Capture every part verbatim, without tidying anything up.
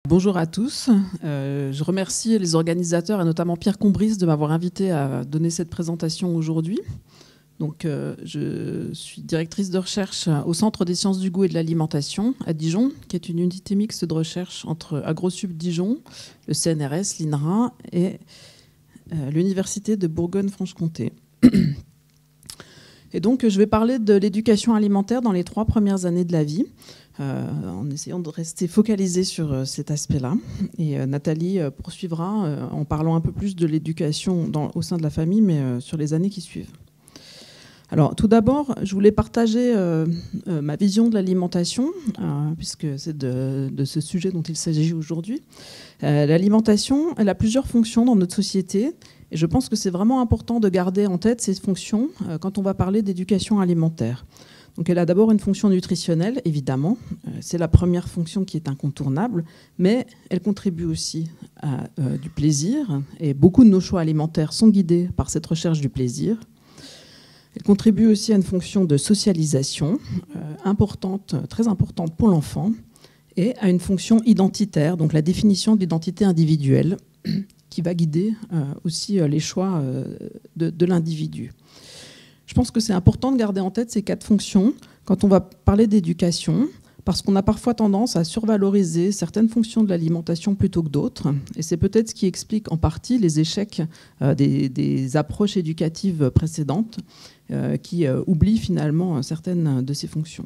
Bonjour à tous. Euh, je remercie les organisateurs et notamment Pierre Combris de m'avoir invité à donner cette présentation aujourd'hui. Donc, euh, je suis directrice de recherche au Centre des sciences du goût et de l'alimentation à Dijon, qui est une unité mixte de recherche entre AgroSup Dijon, le C N R S, l'INRA et euh, l'Université de Bourgogne-Franche-Comté. Et donc, je vais parler de l'éducation alimentaire dans les trois premières années de la vie, euh, en essayant de rester focalisé sur euh, cet aspect-là. Et euh, Nathalie euh, poursuivra euh, en parlant un peu plus de l'éducation au sein de la famille, mais euh, sur les années qui suivent. Alors, tout d'abord, je voulais partager euh, euh, ma vision de l'alimentation, euh, puisque c'est de, de ce sujet dont il s'agit aujourd'hui. Euh, l'alimentation, elle a plusieurs fonctions dans notre société. Et je pense que c'est vraiment important de garder en tête ces fonctions euh, quand on va parler d'éducation alimentaire. Donc elle a d'abord une fonction nutritionnelle, évidemment. Euh, c'est la première fonction qui est incontournable, mais elle contribue aussi à euh, du plaisir. Et beaucoup de nos choix alimentaires sont guidés par cette recherche du plaisir. Elle contribue aussi à une fonction de socialisation euh, importante, très importante pour l'enfant, et à une fonction identitaire, donc la définition de l'identité individuelle, qui va guider euh, aussi euh, les choix euh, de, de l'individu. Je pense que c'est important de garder en tête ces quatre fonctions quand on va parler d'éducation, parce qu'on a parfois tendance à survaloriser certaines fonctions de l'alimentation plutôt que d'autres. Et c'est peut-être ce qui explique en partie les échecs euh, des, des approches éducatives précédentes euh, qui euh, oublient finalement certaines de ces fonctions.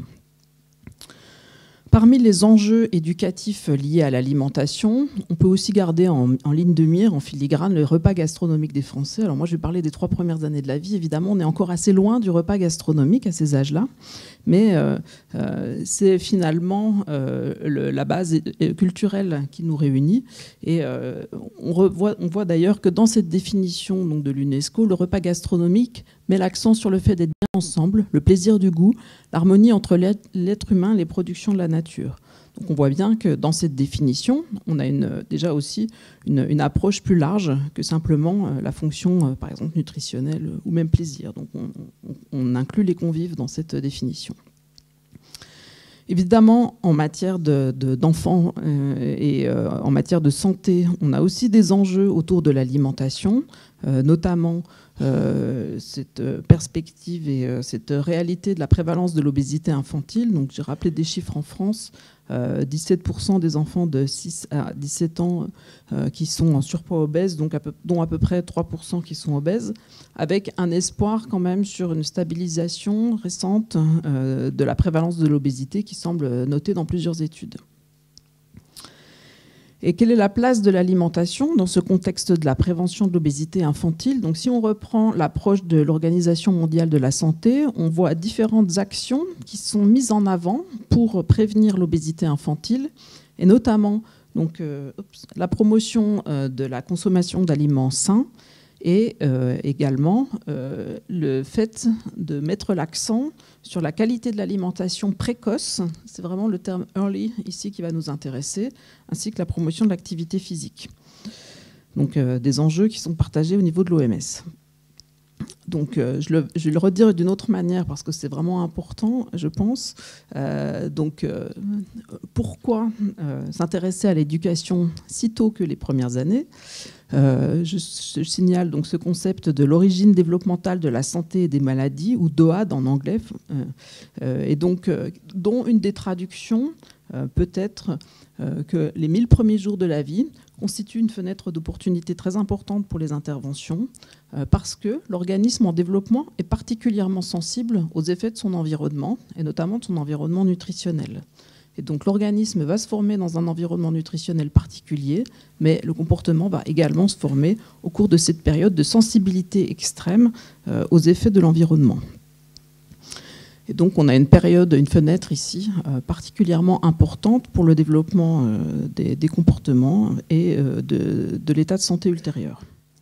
Parmi les enjeux éducatifs liés à l'alimentation, on peut aussi garder en, en ligne de mire, en filigrane, le repas gastronomique des Français. Alors moi, je vais parler des trois premières années de la vie. Évidemment, on est encore assez loin du repas gastronomique à ces âges-là, mais euh, euh, c'est finalement euh, le, la base culturelle qui nous réunit. Et euh, on, revoit, on voit d'ailleurs que dans cette définition donc, de l'UNESCO, le repas gastronomique met l'accent sur le fait d'être bien ensemble, le plaisir du goût, l'harmonie entre l'être humain et les productions de la nature. Donc on voit bien que dans cette définition, on a une, déjà aussi une, une approche plus large que simplement euh, la fonction, euh, par exemple, nutritionnelle euh, ou même plaisir. Donc on, on, on inclut les convives dans cette définition. Évidemment, en matière de, de, d'enfants euh, et euh, en matière de santé, on a aussi des enjeux autour de l'alimentation, euh, notamment euh, cette perspective et euh, cette réalité de la prévalence de l'obésité infantile. Donc, j'ai rappelé des chiffres en France, euh, dix-sept pour cent des enfants de six à dix-sept ans euh, qui sont en surpoids obèse, donc à peu, dont à peu près trois pour cent qui sont obèses, avec un espoir quand même sur une stabilisation récente euh, de la prévalence de l'obésité qui semble notée dans plusieurs études. Et quelle est la place de l'alimentation dans ce contexte de la prévention de l'obésité infantile? Donc, si on reprend l'approche de l'Organisation mondiale de la santé, on voit différentes actions qui sont mises en avant pour prévenir l'obésité infantile, et notamment donc, euh, oups, la promotion euh, de la consommation d'aliments sains, et euh, également euh, le fait de mettre l'accent sur la qualité de l'alimentation précoce, c'est vraiment le terme early ici qui va nous intéresser, ainsi que la promotion de l'activité physique. Donc euh, des enjeux qui sont partagés au niveau de l'O M S. Donc, euh, je, le, je vais le redire d'une autre manière parce que c'est vraiment important, je pense. Euh, donc, euh, pourquoi euh, s'intéresser à l'éducation si tôt que les premières années? euh, je, je signale donc ce concept de l'origine développementale de la santé et des maladies, ou D O A D en anglais, euh, euh, et donc euh, dont une des traductions euh, peut être euh, que les mille premiers jours de la vie constitue une fenêtre d'opportunité très importante pour les interventions euh, parce que l'organisme en développement est particulièrement sensible aux effets de son environnement et notamment de son environnement nutritionnel. Et donc l'organisme va se former dans un environnement nutritionnel particulier, mais le comportement va également se former au cours de cette période de sensibilité extrême euh, aux effets de l'environnement. Et donc on a une période, une fenêtre ici euh, particulièrement importante pour le développement euh, des, des comportements et euh, de, de l'état de santé ultérieur.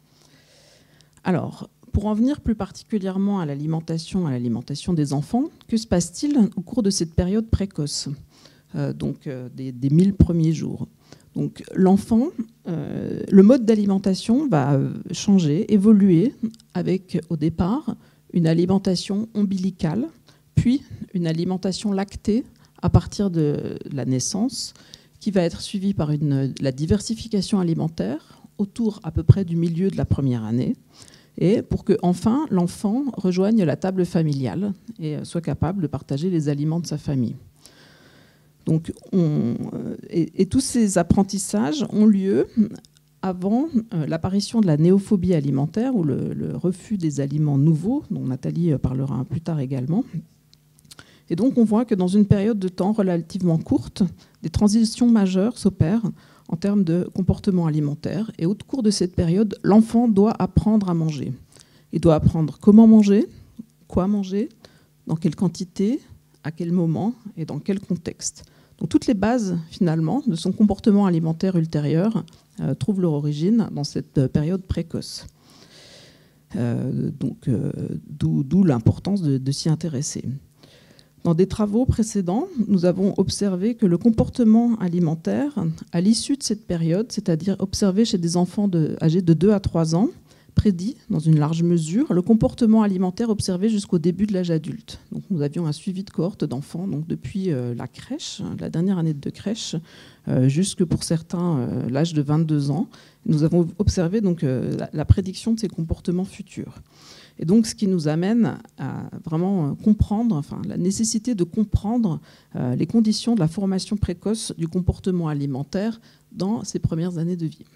Alors, pour en venir plus particulièrement à l'alimentation, à l'alimentation des enfants, que se passe-t-il au cours de cette période précoce, euh, donc euh, des, des mille premiers jours? Donc l'enfant, euh, le mode d'alimentation va changer, évoluer avec au départ une alimentation ombilicale, puis une alimentation lactée à partir de la naissance, qui va être suivi par une, la diversification alimentaire autour à peu près du milieu de la première année, et pour que enfin l'enfant rejoigne la table familiale et soit capable de partager les aliments de sa famille. Donc, on, et, et tous ces apprentissages ont lieu avant euh, l'apparition de la néophobie alimentaire, ou le, le refus des aliments nouveaux, dont Nathalie parlera plus tard également. Et donc on voit que dans une période de temps relativement courte, des transitions majeures s'opèrent en termes de comportement alimentaire. Et au cours de cette période, l'enfant doit apprendre à manger. Il doit apprendre comment manger, quoi manger, dans quelle quantité, à quel moment et dans quel contexte. Donc toutes les bases, finalement, de son comportement alimentaire ultérieur euh, trouvent leur origine dans cette période précoce. Euh, donc, euh, d'où, d'où l'importance de, de s'y intéresser. Dans des travaux précédents, nous avons observé que le comportement alimentaire, à l'issue de cette période, c'est-à-dire observé chez des enfants de, âgés de deux à trois ans, prédit, dans une large mesure, le comportement alimentaire observé jusqu'au début de l'âge adulte. Donc, nous avions un suivi de cohorte d'enfants donc depuis euh, la crèche, la dernière année de crèche, euh, jusque pour certains euh, l'âge de vingt-deux ans. Nous avons observé donc, euh, la, la prédiction de ces comportements futurs. Et donc, ce qui nous amène à vraiment comprendre, enfin, la nécessité de comprendre euh, les conditions de la formation précoce du comportement alimentaire dans ces premières années de vie.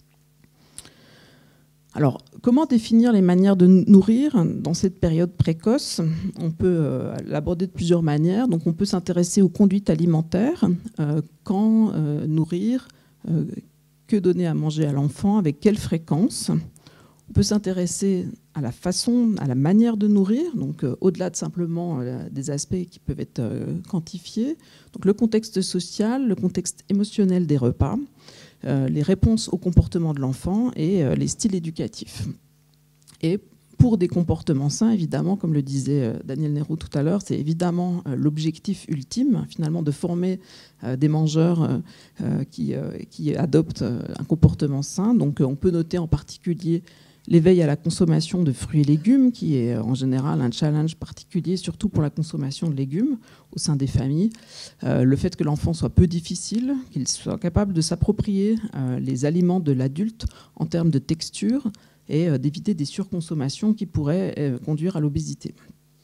Alors, comment définir les manières de nourrir dans cette période précoce? On peut euh, l'aborder de plusieurs manières. Donc, on peut s'intéresser aux conduites alimentaires, euh, quand euh, nourrir, euh, que donner à manger à l'enfant, avec quelle fréquence. On peut s'intéresser à la façon, à la manière de nourrir, donc euh, au-delà de simplement euh, des aspects qui peuvent être euh, quantifiés. Donc, le contexte social, le contexte émotionnel des repas, Euh, les réponses au comportement de l'enfant et euh, les styles éducatifs. Et pour des comportements sains, évidemment, comme le disait euh, Daniel Nehru tout à l'heure, c'est évidemment euh, l'objectif ultime, finalement, de former euh, des mangeurs euh, euh, qui, euh, qui adoptent euh, un comportement sain. Donc, euh, on peut noter en particulier l'éveil à la consommation de fruits et légumes, qui est en général un challenge particulier, surtout pour la consommation de légumes au sein des familles. Euh, le fait que l'enfant soit peu difficile, qu'il soit capable de s'approprier euh, les aliments de l'adulte en termes de texture et euh, d'éviter des surconsommations qui pourraient euh, conduire à l'obésité.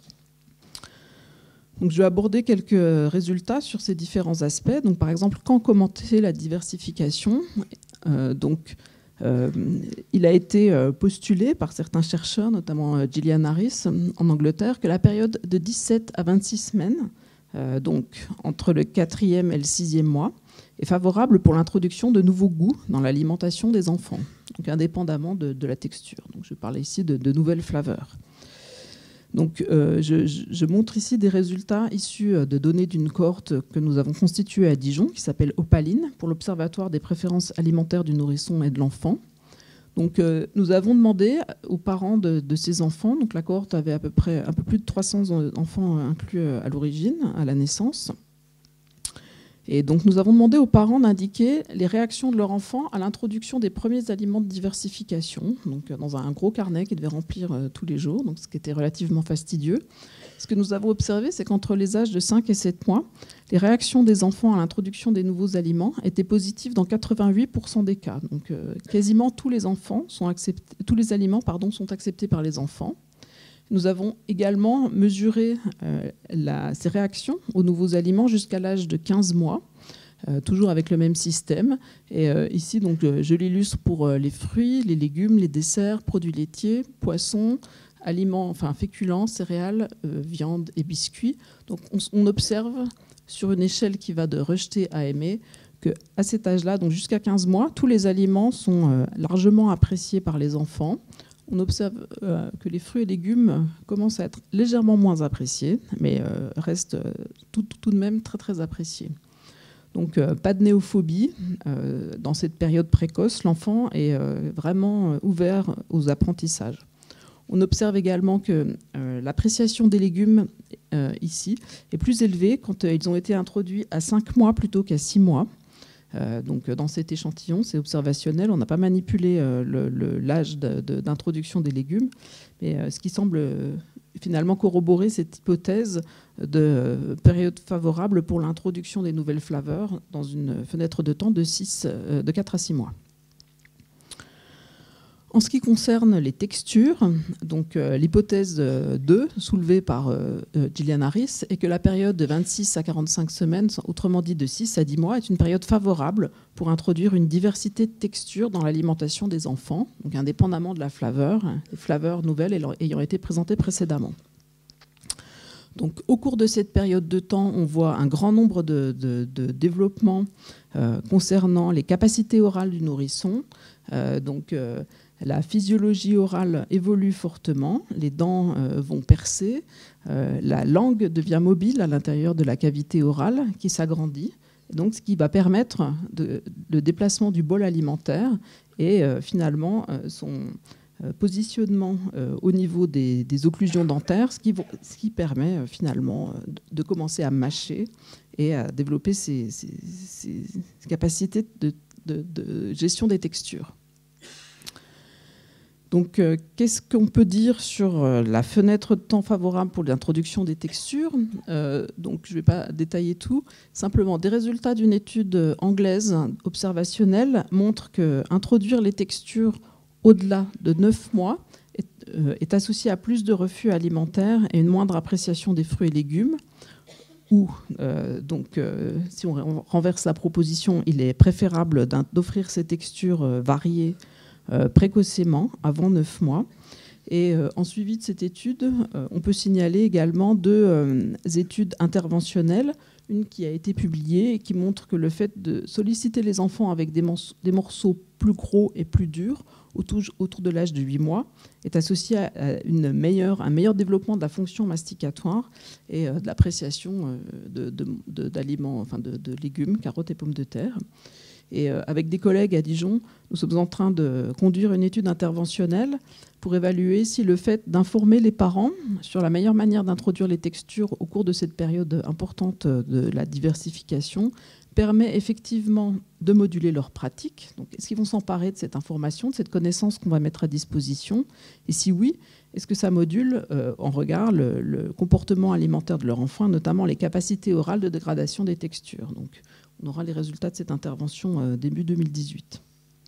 Donc, je vais aborder quelques résultats sur ces différents aspects. Donc, par exemple, quand commenter la diversification euh, donc, Euh, il a été postulé par certains chercheurs, notamment Gillian Harris en Angleterre, que la période de dix-sept à vingt-six semaines, euh, donc entre le quatrième et le sixième mois, est favorable pour l'introduction de nouveaux goûts dans l'alimentation des enfants, donc indépendamment de, de la texture. Donc, je parlais ici de, de nouvelles flaveurs. Donc, euh, je, je montre ici des résultats issus de données d'une cohorte que nous avons constituée à Dijon, qui s'appelle Opaline, pour l'Observatoire des préférences alimentaires du nourrisson et de l'enfant. Donc, euh, nous avons demandé aux parents de, de ces enfants, donc la cohorte avait à peu près un peu plus de trois cents enfants inclus à l'origine, à la naissance. Et donc, nous avons demandé aux parents d'indiquer les réactions de leur enfant à l'introduction des premiers aliments de diversification, donc dans un gros carnet qu'ils devaient remplir euh, tous les jours, donc ce qui était relativement fastidieux. Ce que nous avons observé, c'est qu'entre les âges de cinq et sept mois, les réactions des enfants à l'introduction des nouveaux aliments étaient positives dans quatre-vingt-huit pour cent des cas. Donc, euh, quasiment tous les enfants sont acceptés, tous les aliments pardon, sont acceptés par les enfants. Nous avons également mesuré euh, la, ces réactions aux nouveaux aliments jusqu'à l'âge de quinze mois, euh, toujours avec le même système. Et euh, ici, donc, euh, je l'illustre pour euh, les fruits, les légumes, les desserts, produits laitiers, poissons, aliments, enfin féculents, céréales, euh, viande et biscuits. Donc, on, on observe sur une échelle qui va de rejeter à aimer qu'à cet âge-là, donc jusqu'à quinze mois, tous les aliments sont euh, largement appréciés par les enfants. On observe euh, que les fruits et légumes commencent à être légèrement moins appréciés, mais euh, restent euh, tout, tout de même très, très appréciés. Donc, euh, pas de néophobie. Euh, dans cette période précoce, l'enfant est euh, vraiment ouvert aux apprentissages. On observe également que euh, l'appréciation des légumes euh, ici est plus élevée quand euh, ils ont été introduits à cinq mois plutôt qu'à six mois. Euh, donc, dans cet échantillon, c'est observationnel. On n'a pas manipulé euh, l'âge d'introduction des légumes. Mais euh, ce qui semble finalement corroborer cette hypothèse de période favorable pour l'introduction des nouvelles flaveurs dans une fenêtre de temps de, six, de quatre à six mois. En ce qui concerne les textures, donc euh, l'hypothèse deux soulevée par euh, Gillian Harris est que la période de vingt-six à quarante-cinq semaines, autrement dit de six à dix mois, est une période favorable pour introduire une diversité de textures dans l'alimentation des enfants, donc indépendamment de la flaveur, les flaveurs nouvelles ayant été présentées précédemment. Donc, au cours de cette période de temps, on voit un grand nombre de, de, de développements euh, concernant les capacités orales du nourrisson. Euh, donc, euh, la physiologie orale évolue fortement, les dents euh, vont percer, euh, la langue devient mobile à l'intérieur de la cavité orale qui s'agrandit, donc ce qui va permettre de, le déplacement du bol alimentaire et euh, finalement euh, son euh, positionnement euh, au niveau des, des occlusions dentaires, ce qui, vont, ce qui permet euh, finalement euh, de commencer à mâcher et à développer ces, ces, ces capacités de, de, de gestion des textures. Donc, euh, qu'est-ce qu'on peut dire sur euh, la fenêtre de temps favorable pour l'introduction des textures? euh, Donc, je ne vais pas détailler tout. Simplement, des résultats d'une étude anglaise observationnelle montrent qu'introduire les textures au-delà de neuf mois est, euh, est associé à plus de refus alimentaires et une moindre appréciation des fruits et légumes. Ou, euh, donc, euh, si on renverse la proposition, il est préférable d'offrir ces textures euh, variées Euh, précocement, avant neuf mois. Et euh, en suivi de cette étude, euh, on peut signaler également deux euh, études interventionnelles, une qui a été publiée et qui montre que le fait de solliciter les enfants avec des, des morceaux plus gros et plus durs, autour, autour de l'âge de huit mois, est associé à une meilleure, un meilleur développement de la fonction masticatoire et euh, de l'appréciation euh, d'aliments, enfin de, de légumes, carottes et pommes de terre. Et avec des collègues à Dijon, nous sommes en train de conduire une étude interventionnelle pour évaluer si le fait d'informer les parents sur la meilleure manière d'introduire les textures au cours de cette période importante de la diversification permet effectivement de moduler leur pratique. Donc, est-ce qu'ils vont s'emparer de cette information, de cette connaissance qu'on va mettre à disposition? Et si oui, est-ce que ça module euh, en regard le, le comportement alimentaire de leur enfant, notamment les capacités orales de dégradation des textures? Donc, on aura les résultats de cette intervention euh, début deux mille dix-huit.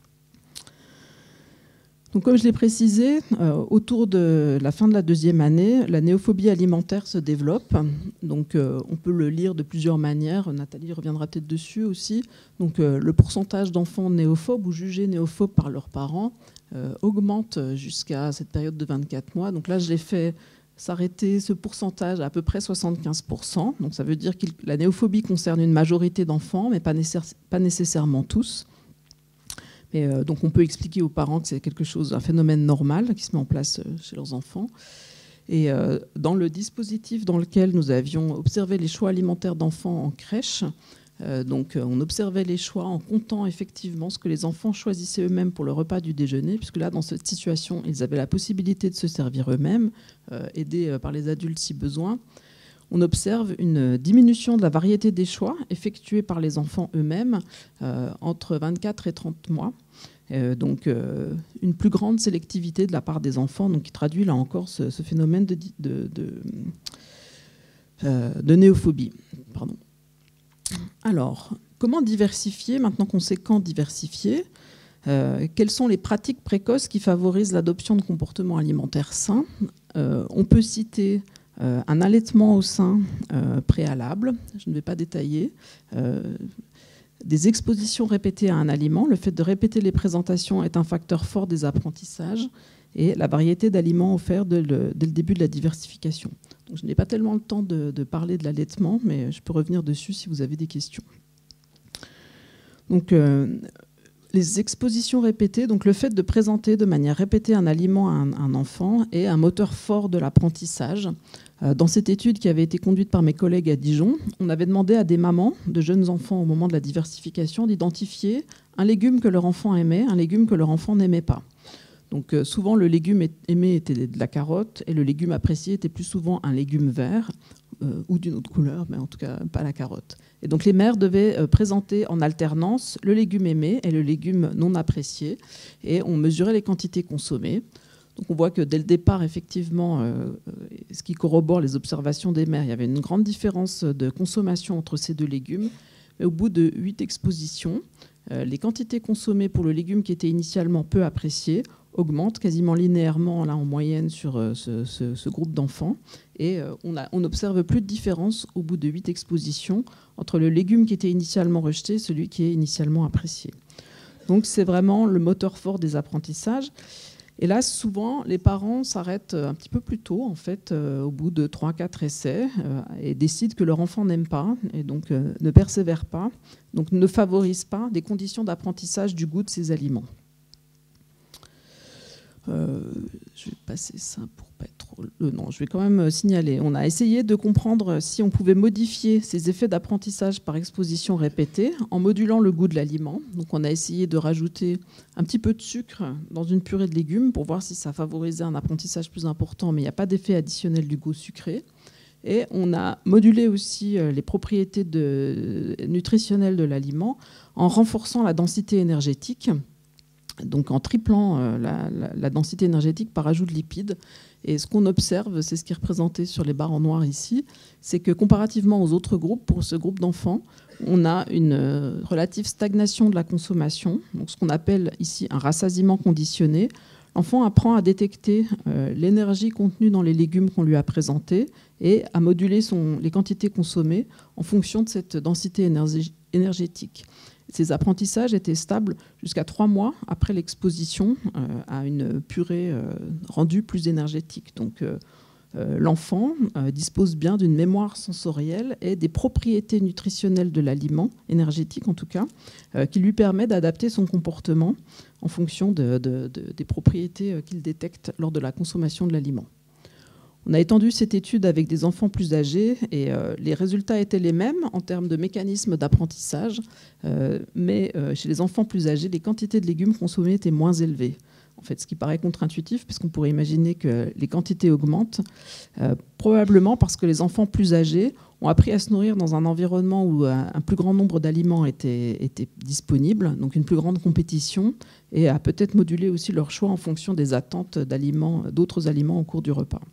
Donc, comme je l'ai précisé, euh, autour de la fin de la deuxième année, la néophobie alimentaire se développe. Donc, euh, on peut le lire de plusieurs manières. Nathalie reviendra peut-être dessus aussi. Donc, euh, le pourcentage d'enfants néophobes ou jugés néophobes par leurs parents euh, augmente jusqu'à cette période de vingt-quatre mois. Donc là, je l'ai fait s'arrêter ce pourcentage à à peu près soixante-quinze pour cent. Donc, ça veut dire que la néophobie concerne une majorité d'enfants, mais pas, nécessaire, pas nécessairement tous. Et euh, donc on peut expliquer aux parents que c'est quelque chose, un phénomène normal qui se met en place chez leurs enfants. Et euh, dans le dispositif dans lequel nous avions observé les choix alimentaires d'enfants en crèche, euh, donc on observait les choix en comptant effectivement ce que les enfants choisissaient eux-mêmes pour le repas du déjeuner, puisque là dans cette situation ils avaient la possibilité de se servir eux-mêmes, euh, aidés par les adultes si besoin. On observe une diminution de la variété des choix effectués par les enfants eux-mêmes euh, entre vingt-quatre et trente mois. Euh, donc euh, une plus grande sélectivité de la part des enfants, donc qui traduit là encore ce, ce phénomène de, de, de, euh, de néophobie. Pardon. Alors, comment diversifier, maintenant qu'on sait quand diversifier, euh, quelles sont les pratiques précoces qui favorisent l'adoption de comportements alimentaires sains? euh, On peut citer Euh, un allaitement au sein euh, préalable, je ne vais pas détailler, euh, des expositions répétées à un aliment, le fait de répéter les présentations est un facteur fort des apprentissages, et la variété d'aliments offerts dès le, dès le début de la diversification. Donc, je n'ai pas tellement le temps de, de parler de l'allaitement, mais je peux revenir dessus si vous avez des questions. Donc, euh, les expositions répétées, donc le fait de présenter de manière répétée un aliment à un, un enfant est un moteur fort de l'apprentissage. Euh, dans cette étude qui avait été conduite par mes collègues à Dijon, on avait demandé à des mamans de jeunes enfants au moment de la diversification d'identifier un légume que leur enfant aimait, un légume que leur enfant n'aimait pas. Donc euh, souvent le légume aimé était de la carotte et le légume apprécié était plus souvent un légume vert euh, ou d'une autre couleur, mais en tout cas pas la carotte. Et donc les mères devaient euh, présenter en alternance le légume aimé et le légume non apprécié, et on mesurait les quantités consommées. Donc on voit que dès le départ, effectivement, euh, ce qui corrobore les observations des mères, il y avait une grande différence de consommation entre ces deux légumes. Mais au bout de huit expositions, euh, les quantités consommées pour le légume qui était initialement peu apprécié augmentent quasiment linéairement là, en moyenne sur euh, ce, ce, ce groupe d'enfants. Et euh, on n'observe plus de différence au bout de huit expositions entre le légume qui était initialement rejeté et celui qui est initialement apprécié. Donc c'est vraiment le moteur fort des apprentissages. Et là, souvent, les parents s'arrêtent un petit peu plus tôt, en fait, euh, au bout de trois à quatre essais, euh, et décident que leur enfant n'aime pas, et donc euh, ne persévère pas, donc ne favorise pas des conditions d'apprentissage du goût de ces aliments. Euh, je vais passer ça pour pas être trop... Euh, non, je vais quand même signaler. On a essayé de comprendre si on pouvait modifier ces effets d'apprentissage par exposition répétée en modulant le goût de l'aliment. Donc on a essayé de rajouter un petit peu de sucre dans une purée de légumes pour voir si ça favorisait un apprentissage plus important, mais il n'y a pas d'effet additionnel du goût sucré. Et on a modulé aussi les propriétés de... nutritionnelles de l'aliment en renforçant la densité énergétique, donc en triplant euh, la, la, la densité énergétique par ajout de lipides. Et ce qu'on observe, c'est ce qui est représenté sur les barres en noir ici, c'est que comparativement aux autres groupes, pour ce groupe d'enfants, on a une euh, relative stagnation de la consommation, donc ce qu'on appelle ici un rassasiement conditionné. L'enfant apprend à détecter euh, l'énergie contenue dans les légumes qu'on lui a présentés et à moduler son, les quantités consommées en fonction de cette densité énergie, énergétique. Ces apprentissages étaient stables jusqu'à trois mois après l'exposition euh, à une purée euh, rendue plus énergétique. Donc euh, euh, l'enfant euh, dispose bien d'une mémoire sensorielle et des propriétés nutritionnelles de l'aliment, énergétique en tout cas, euh, qui lui permet d'adapter son comportement en fonction de, de, de, des propriétés qu'il détecte lors de la consommation de l'aliment. On a étendu cette étude avec des enfants plus âgés et euh, les résultats étaient les mêmes en termes de mécanismes d'apprentissage, euh, mais euh, chez les enfants plus âgés, les quantités de légumes consommées étaient moins élevées. En fait, ce qui paraît contre-intuitif, puisqu'on pourrait imaginer que les quantités augmentent, euh, probablement parce que les enfants plus âgés ont appris à se nourrir dans un environnement où un, un plus grand nombre d'aliments étaient, étaient disponibles, donc une plus grande compétition, et à peut-être moduler aussi leur choix en fonction des attentes d'aliments, d'autres aliments au cours du repas.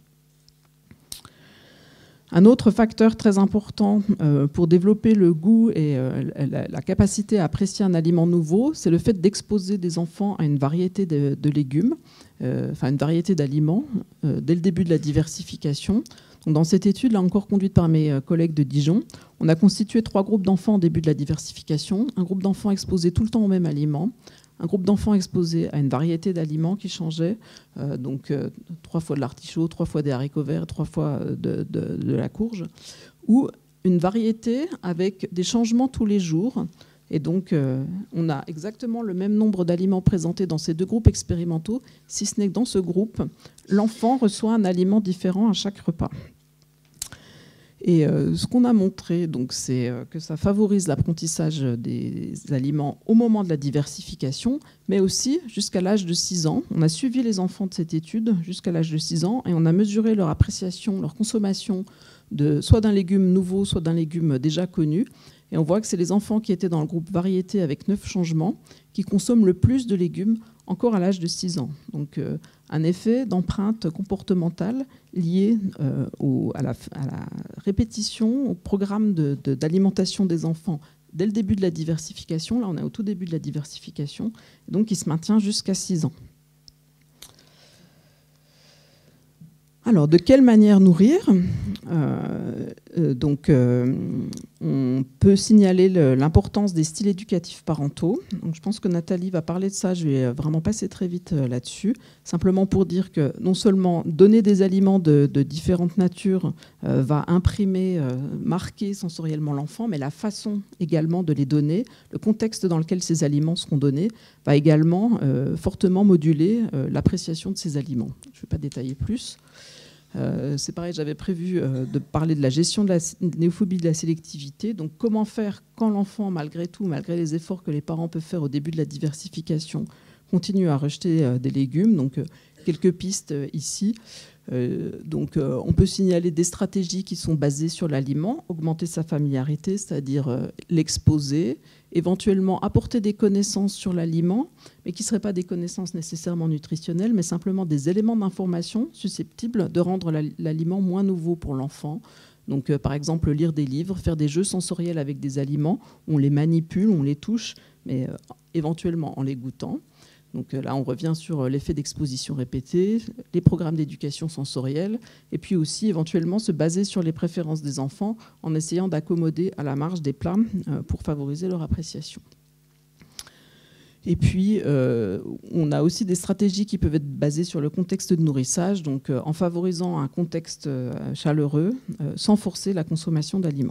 Un autre facteur très important euh, pour développer le goût et euh, la, la capacité à apprécier un aliment nouveau, c'est le fait d'exposer des enfants à une variété de, de légumes, euh, enfin une variété d'aliments, euh, dès le début de la diversification. Donc, dans cette étude, là encore conduite par mes collègues de Dijon, on a constitué trois groupes d'enfants au début de la diversification. Un groupe d'enfants exposés tout le temps au même aliment, un groupe d'enfants exposés à une variété d'aliments qui changeaient, euh, donc euh, trois fois de l'artichaut, trois fois des haricots verts, trois fois de, de, de la courge, ou une variété avec des changements tous les jours. Et donc, euh, on a exactement le même nombre d'aliments présentés dans ces deux groupes expérimentaux, si ce n'est que dans ce groupe, l'enfant reçoit un aliment différent à chaque repas. Et euh, ce qu'on a montré, donc, c'est euh, que ça favorise l'apprentissage des aliments au moment de la diversification, mais aussi jusqu'à l'âge de six ans. On a suivi les enfants de cette étude jusqu'à l'âge de six ans et on a mesuré leur appréciation, leur consommation de, soit d'un légume nouveau, soit d'un légume déjà connu. Et on voit que c'est les enfants qui étaient dans le groupe variété avec neuf changements qui consomment le plus de légumes encore à l'âge de six ans. Donc euh, un effet d'empreinte comportementale lié euh, au, à, la, à la répétition, au programme de, de, d'alimentation des enfants dès le début de la diversification. Là, on est au tout début de la diversification, donc il se maintient jusqu'à six ans. Alors, de quelle manière nourrir ? euh, euh, donc, euh, on peut signaler le, l'importance des styles éducatifs parentaux. Donc, je pense que Nathalie va parler de ça. Je vais vraiment passer très vite euh, là-dessus. Simplement pour dire que non seulement donner des aliments de, de différentes natures euh, va imprimer, euh, marquer sensoriellement l'enfant, mais la façon également de les donner, le contexte dans lequel ces aliments seront donnés, va également euh, fortement moduler euh, l'appréciation de ces aliments. Je ne vais pas détailler plus. Euh, c'est pareil, j'avais prévu euh, de parler de la gestion de la néophobie, de la sélectivité. Donc, comment faire quand l'enfant, malgré tout, malgré les efforts que les parents peuvent faire au début de la diversification, continuent à rejeter euh, des légumes. Donc, euh, quelques pistes euh, ici. Euh, donc, euh, on peut signaler des stratégies qui sont basées sur l'aliment, augmenter sa familiarité, c'est-à-dire euh, l'exposer, éventuellement apporter des connaissances sur l'aliment, mais qui ne seraient pas des connaissances nécessairement nutritionnelles, mais simplement des éléments d'information susceptibles de rendre l'aliment moins nouveau pour l'enfant. Donc, euh, par exemple, lire des livres, faire des jeux sensoriels avec des aliments, on les manipule, on les touche, mais euh, éventuellement en les goûtant. Donc là, on revient sur l'effet d'exposition répétée, les programmes d'éducation sensorielle, et puis aussi éventuellement se baser sur les préférences des enfants en essayant d'accommoder à la marge des plats pour favoriser leur appréciation. Et puis, euh, on a aussi des stratégies qui peuvent être basées sur le contexte de nourrissage, donc euh, en favorisant un contexte euh, chaleureux, euh, sans forcer la consommation d'aliments.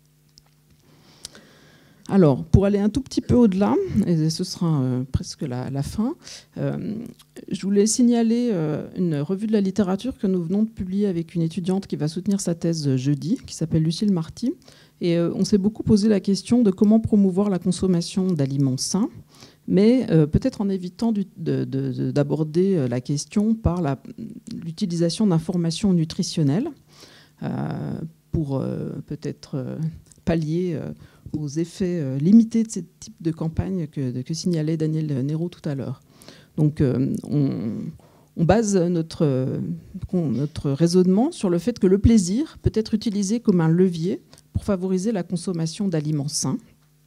Alors, pour aller un tout petit peu au-delà, et ce sera euh, presque la, la fin, euh, je voulais signaler euh, une revue de la littérature que nous venons de publier avec une étudiante qui va soutenir sa thèse jeudi, qui s'appelle Lucille Marty. Et euh, on s'est beaucoup posé la question de comment promouvoir la consommation d'aliments sains, mais euh, peut-être en évitant d'aborder la question par l'utilisation d'informations nutritionnelles euh, pour euh, peut-être euh, pallier euh, aux effets euh, limités de ce type de campagne que, que signalait Daniel Nero tout à l'heure. Donc euh, on, on base notre, notre raisonnement sur le fait que le plaisir peut être utilisé comme un levier pour favoriser la consommation d'aliments sains.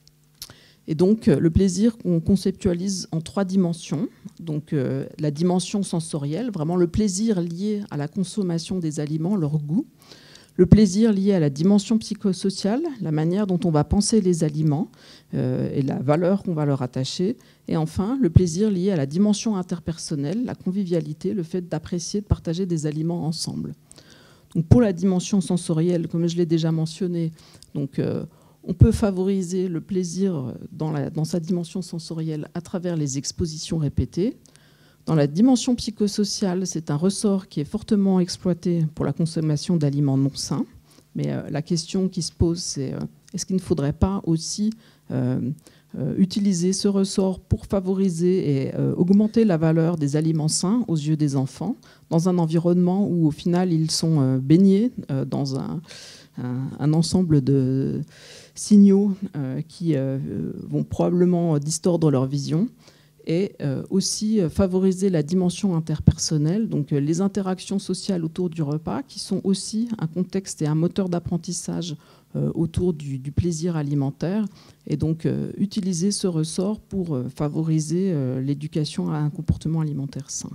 Et donc, le plaisir qu'on conceptualise en trois dimensions. Donc, euh, la dimension sensorielle, vraiment le plaisir lié à la consommation des aliments, leur goût. Le plaisir lié à la dimension psychosociale, la manière dont on va penser les aliments euh, et la valeur qu'on va leur attacher. Et enfin, le plaisir lié à la dimension interpersonnelle, la convivialité, le fait d'apprécier, de partager des aliments ensemble. Donc, pour la dimension sensorielle, comme je l'ai déjà mentionné, donc, euh, on peut favoriser le plaisir dans, la, dans sa dimension sensorielle à travers les expositions répétées. Dans la dimension psychosociale, c'est un ressort qui est fortement exploité pour la consommation d'aliments non sains. Mais euh, la question qui se pose, c'est euh, est-ce qu'il ne faudrait pas aussi euh, euh, utiliser ce ressort pour favoriser et euh, augmenter la valeur des aliments sains aux yeux des enfants, dans un environnement où, au final, ils sont euh, baignés euh, dans un, un, un ensemble de signaux euh, qui euh, vont probablement distordre leur vision, et euh, aussi euh, favoriser la dimension interpersonnelle, donc euh, les interactions sociales autour du repas, qui sont aussi un contexte et un moteur d'apprentissage euh, autour du, du plaisir alimentaire, et donc euh, utiliser ce ressort pour euh, favoriser euh, l'éducation à un comportement alimentaire sain.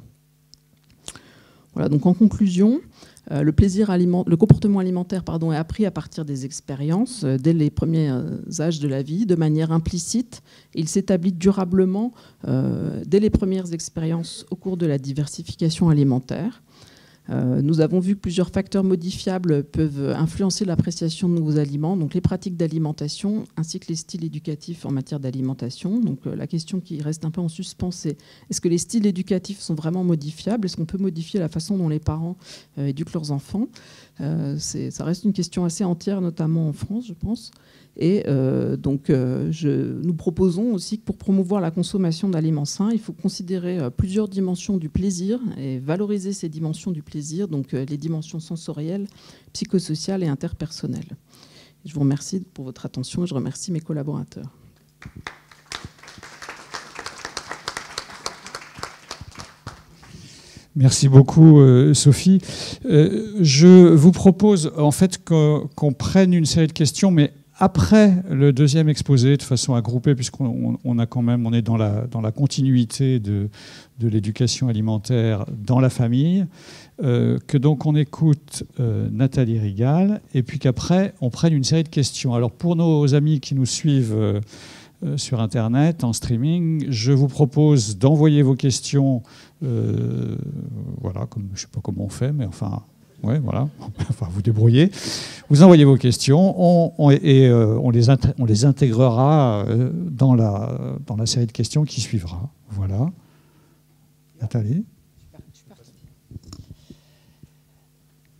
Voilà, donc en conclusion, euh, le, plaisir aliment, le comportement alimentaire pardon, est appris à partir des expériences euh, dès les premiers euh, âges de la vie, de manière implicite. Il s'établit durablement euh, dès les premières expériences au cours de la diversification alimentaire. Euh, nous avons vu que plusieurs facteurs modifiables peuvent influencer l'appréciation de nouveaux aliments, donc les pratiques d'alimentation ainsi que les styles éducatifs en matière d'alimentation. Donc euh, la question qui reste un peu en suspens, c'est est-ce que les styles éducatifs sont vraiment modifiables? Est-ce qu'on peut modifier la façon dont les parents euh, éduquent leurs enfants? euh, Ça reste une question assez entière, notamment en France, je pense. Et euh, donc, euh, je, nous proposons aussi que pour promouvoir la consommation d'aliments sains, il faut considérer euh, plusieurs dimensions du plaisir et valoriser ces dimensions du plaisir, donc euh, les dimensions sensorielles, psychosociales et interpersonnelles. Je vous remercie pour votre attention et je remercie mes collaborateurs. Merci beaucoup, euh, Sophie. Euh, je vous propose en fait qu'on qu'on prenne une série de questions, mais après le deuxième exposé, de façon à grouper, puisqu'on on a quand même, on est dans la, dans la continuité de, de l'éducation alimentaire dans la famille, euh, que donc on écoute euh, Nathalie Rigal, et puis qu'après on prenne une série de questions. Alors pour nos amis qui nous suivent euh, euh, sur Internet, en streaming, je vous propose d'envoyer vos questions, euh, voilà, comme, je ne sais pas comment on fait, mais enfin... Ouais, voilà. Enfin, vous débrouillez. Vous envoyez vos questions on, on, et euh, on, les on les intégrera euh, dans, la, dans la série de questions qui suivra. Voilà. Nathalie.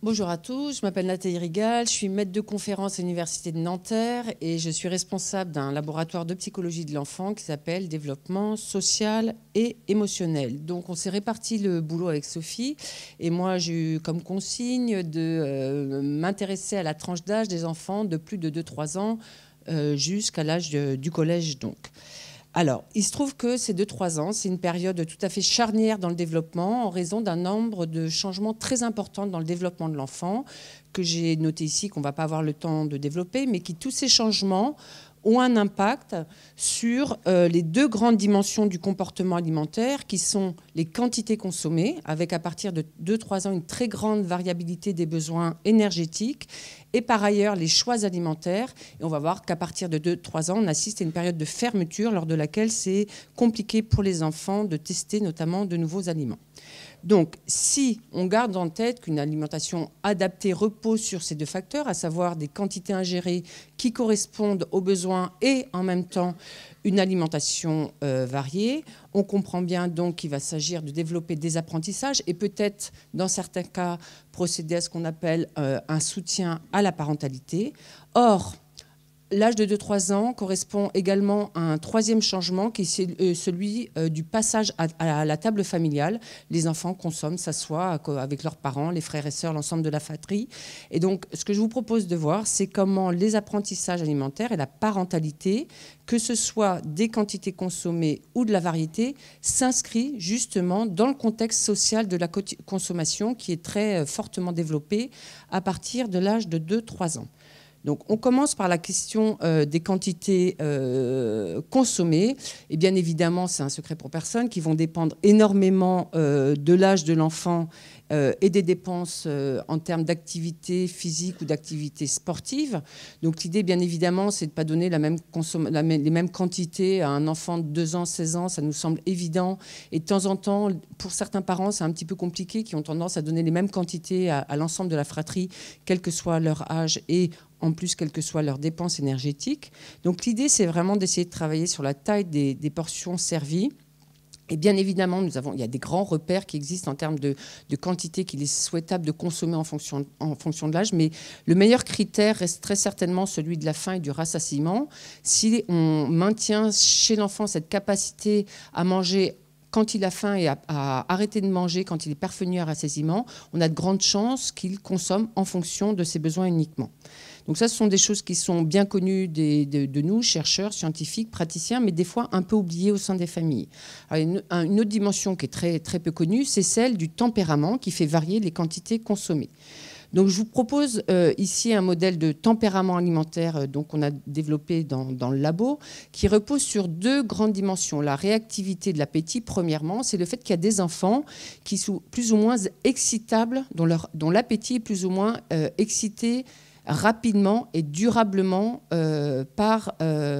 Bonjour à tous, je m'appelle Nathalie Rigal, je suis maître de conférence à l'Université de Nanterre et je suis responsable d'un laboratoire de psychologie de l'enfant qui s'appelle Développement social et émotionnel. Donc on s'est réparti le boulot avec Sophie et moi j'ai eu comme consigne de euh, m'intéresser à la tranche d'âge des enfants de plus de deux trois ans euh, jusqu'à l'âge du collège donc. Alors, il se trouve que ces deux trois ans, c'est une période tout à fait charnière dans le développement en raison d'un nombre de changements très importants dans le développement de l'enfant que j'ai noté ici, qu'on ne va pas avoir le temps de développer, mais qui, tous ces changements ont un impact sur euh, les deux grandes dimensions du comportement alimentaire qui sont les quantités consommées, avec à partir de deux trois ans une très grande variabilité des besoins énergétiques, et par ailleurs les choix alimentaires. Et on va voir qu'à partir de deux trois ans, on assiste à une période de fermeture lors de laquelle c'est compliqué pour les enfants de tester notamment de nouveaux aliments. Donc, si on garde en tête qu'une alimentation adaptée repose sur ces deux facteurs, à savoir des quantités ingérées qui correspondent aux besoins et en même temps une alimentation euh, variée, on comprend bien donc qu'il va s'agir de développer des apprentissages et peut-être, dans certains cas, procéder à ce qu'on appelle euh, un soutien à la parentalité. Or, l'âge de deux trois ans correspond également à un troisième changement qui est celui du passage à la table familiale. Les enfants consomment, s'assoient avec leurs parents, les frères et sœurs, l'ensemble de la fratrie. Et donc, ce que je vous propose de voir, c'est comment les apprentissages alimentaires et la parentalité, que ce soit des quantités consommées ou de la variété, s'inscrit justement dans le contexte social de la consommation qui est très fortement développé à partir de l'âge de deux trois ans. Donc, on commence par la question euh, des quantités euh, consommées. Et bien évidemment, c'est un secret pour personne, qui vont dépendre énormément euh, de l'âge de l'enfant euh, et des dépenses euh, en termes d'activité physique ou d'activité sportive. Donc, l'idée, bien évidemment, c'est de ne pas donner la même consomm- la même, les mêmes quantités à un enfant de deux ans, seize ans. Ça nous semble évident. Et de temps en temps, pour certains parents, c'est un petit peu compliqué, qui ont tendance à donner les mêmes quantités à, à l'ensemble de la fratrie, quel que soit leur âge et en plus, quelles que soient leurs dépenses énergétiques. Donc l'idée, c'est vraiment d'essayer de travailler sur la taille des, des portions servies. Et bien évidemment, nous avons, il y a des grands repères qui existent en termes de, de quantité qu'il est souhaitable de consommer en fonction, en fonction de l'âge, mais le meilleur critère reste très certainement celui de la faim et du rassasiement. Si on maintient chez l'enfant cette capacité à manger quand il a faim et à, à arrêter de manger quand il est parvenu à rassasiement, on a de grandes chances qu'il consomme en fonction de ses besoins uniquement. Donc ça, ce sont des choses qui sont bien connues des, de, de nous, chercheurs, scientifiques, praticiens, mais des fois un peu oubliées au sein des familles. Alors, une, une autre dimension qui est très, très peu connue, c'est celle du tempérament qui fait varier les quantités consommées. Donc je vous propose euh, ici un modèle de tempérament alimentaire euh, donc on a développé dans, dans le labo, qui repose sur deux grandes dimensions. La réactivité de l'appétit, premièrement, c'est le fait qu'il y a des enfants qui sont plus ou moins excitables, dont, leur, dont l'appétit est plus ou moins euh, excité rapidement et durablement euh, par,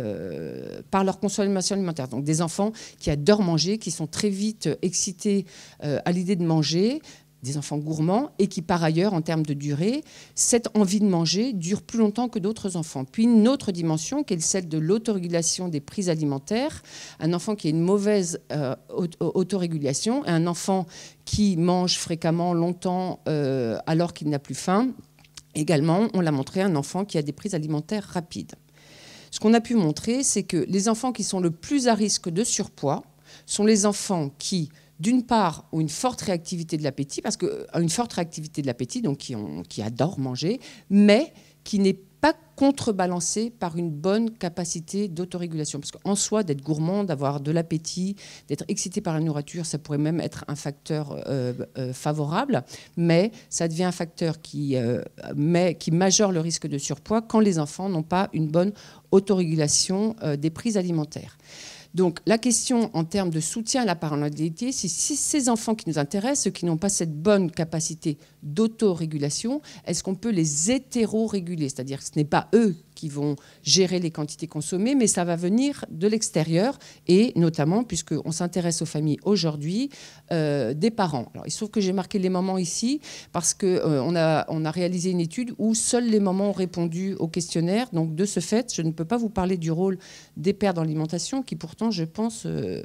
euh, par leur consommation alimentaire. Donc des enfants qui adorent manger, qui sont très vite excités euh, à l'idée de manger, des enfants gourmands, et qui par ailleurs, en termes de durée, cette envie de manger dure plus longtemps que d'autres enfants. Puis une autre dimension qui est celle de l'autorégulation des prises alimentaires. Un enfant qui a une mauvaise euh, autorégulation et un enfant qui mange fréquemment, longtemps, euh, alors qu'il n'a plus faim. Également, on l'a montré, un enfant qui a des prises alimentaires rapides. Ce qu'on a pu montrer, c'est que les enfants qui sont le plus à risque de surpoids sont les enfants qui, d'une part, ont une forte réactivité de l'appétit, parce que une forte réactivité de l'appétit, donc qui, ont, qui adorent manger, mais qui n'est pas contrebalancée par une bonne capacité d'autorégulation. Parce qu'en soi, d'être gourmand, d'avoir de l'appétit, d'être excité par la nourriture, ça pourrait même être un facteur euh, euh, favorable, mais ça devient un facteur qui, euh, met, qui majeure le risque de surpoids quand les enfants n'ont pas une bonne autorégulation euh, des prises alimentaires. Donc la question en termes de soutien à la parentalité, c'est si ces enfants qui nous intéressent, ceux qui n'ont pas cette bonne capacité d'autorégulation, est-ce qu'on peut les hétéro-réguler? C'est-à-dire que ce n'est pas eux qui vont gérer les quantités consommées, mais ça va venir de l'extérieur, et notamment, puisqu'on s'intéresse aux familles aujourd'hui, euh, des parents. Alors, il se trouve que j'ai marqué les mamans ici, parce qu'on euh, a, on a réalisé une étude où seuls les mamans ont répondu au questionnaire. Donc, de ce fait, je ne peux pas vous parler du rôle des pères dans l'alimentation, qui pourtant, je pense, euh,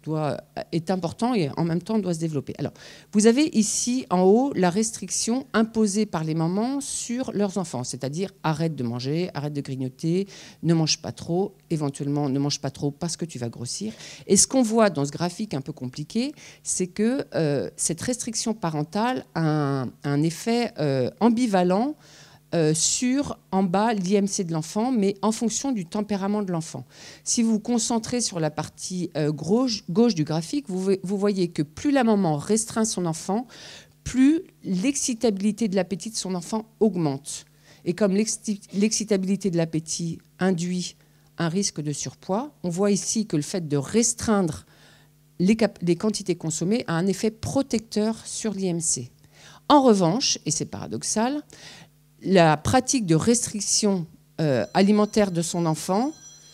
doit, est important et en même temps doit se développer. Alors, vous avez ici en haut la restriction imposée par les mamans sur leurs enfants, c'est-à-dire arrête de manger, arrête de grignoter, ne mange pas trop, éventuellement ne mange pas trop parce que tu vas grossir. Et ce qu'on voit dans ce graphique un peu compliqué, c'est que euh, cette restriction parentale a un, un effet euh, ambivalent Euh, sur, en bas, l'I M C de l'enfant, mais en fonction du tempérament de l'enfant. Si vous vous concentrez sur la partie euh, gauche, gauche du graphique, vous, vous voyez que plus la maman restreint son enfant, plus l'excitabilité de l'appétit de son enfant augmente. Et comme l'excitabilité de l'appétit induit un risque de surpoids, on voit ici que le fait de restreindre les, les quantités consommées a un effet protecteur sur l'I M C. En revanche, et c'est paradoxal, la pratique de restriction euh, alimentaire de son enfant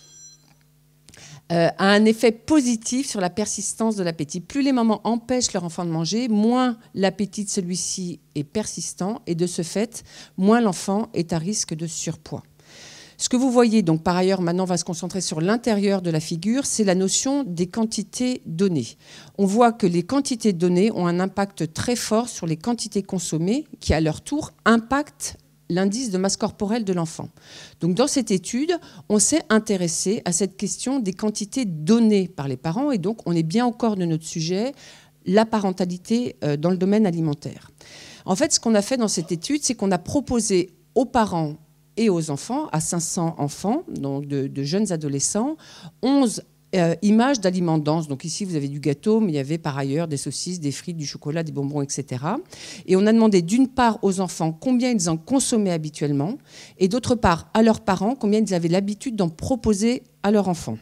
euh, a un effet positif sur la persistance de l'appétit. Plus les mamans empêchent leur enfant de manger, moins l'appétit de celui-ci est persistant et de ce fait, moins l'enfant est à risque de surpoids. Ce que vous voyez, donc par ailleurs, maintenant on va se concentrer sur l'intérieur de la figure, c'est la notion des quantités données. On voit que les quantités données ont un impact très fort sur les quantités consommées qui, à leur tour, impactent l'indice de masse corporelle de l'enfant. Donc, dans cette étude, on s'est intéressé à cette question des quantités données par les parents et donc on est bien au corps de notre sujet, la parentalité dans le domaine alimentaire. En fait, ce qu'on a fait dans cette étude, c'est qu'on a proposé aux parents et aux enfants, à cinq cents enfants, donc de, de jeunes adolescents, onze Euh, images d'aliments denses. Donc ici, vous avez du gâteau, mais il y avait par ailleurs des saucisses, des frites, du chocolat, des bonbons, et cetera. Et on a demandé d'une part aux enfants combien ils en consommaient habituellement et d'autre part à leurs parents combien ils avaient l'habitude d'en proposer à leurs enfants.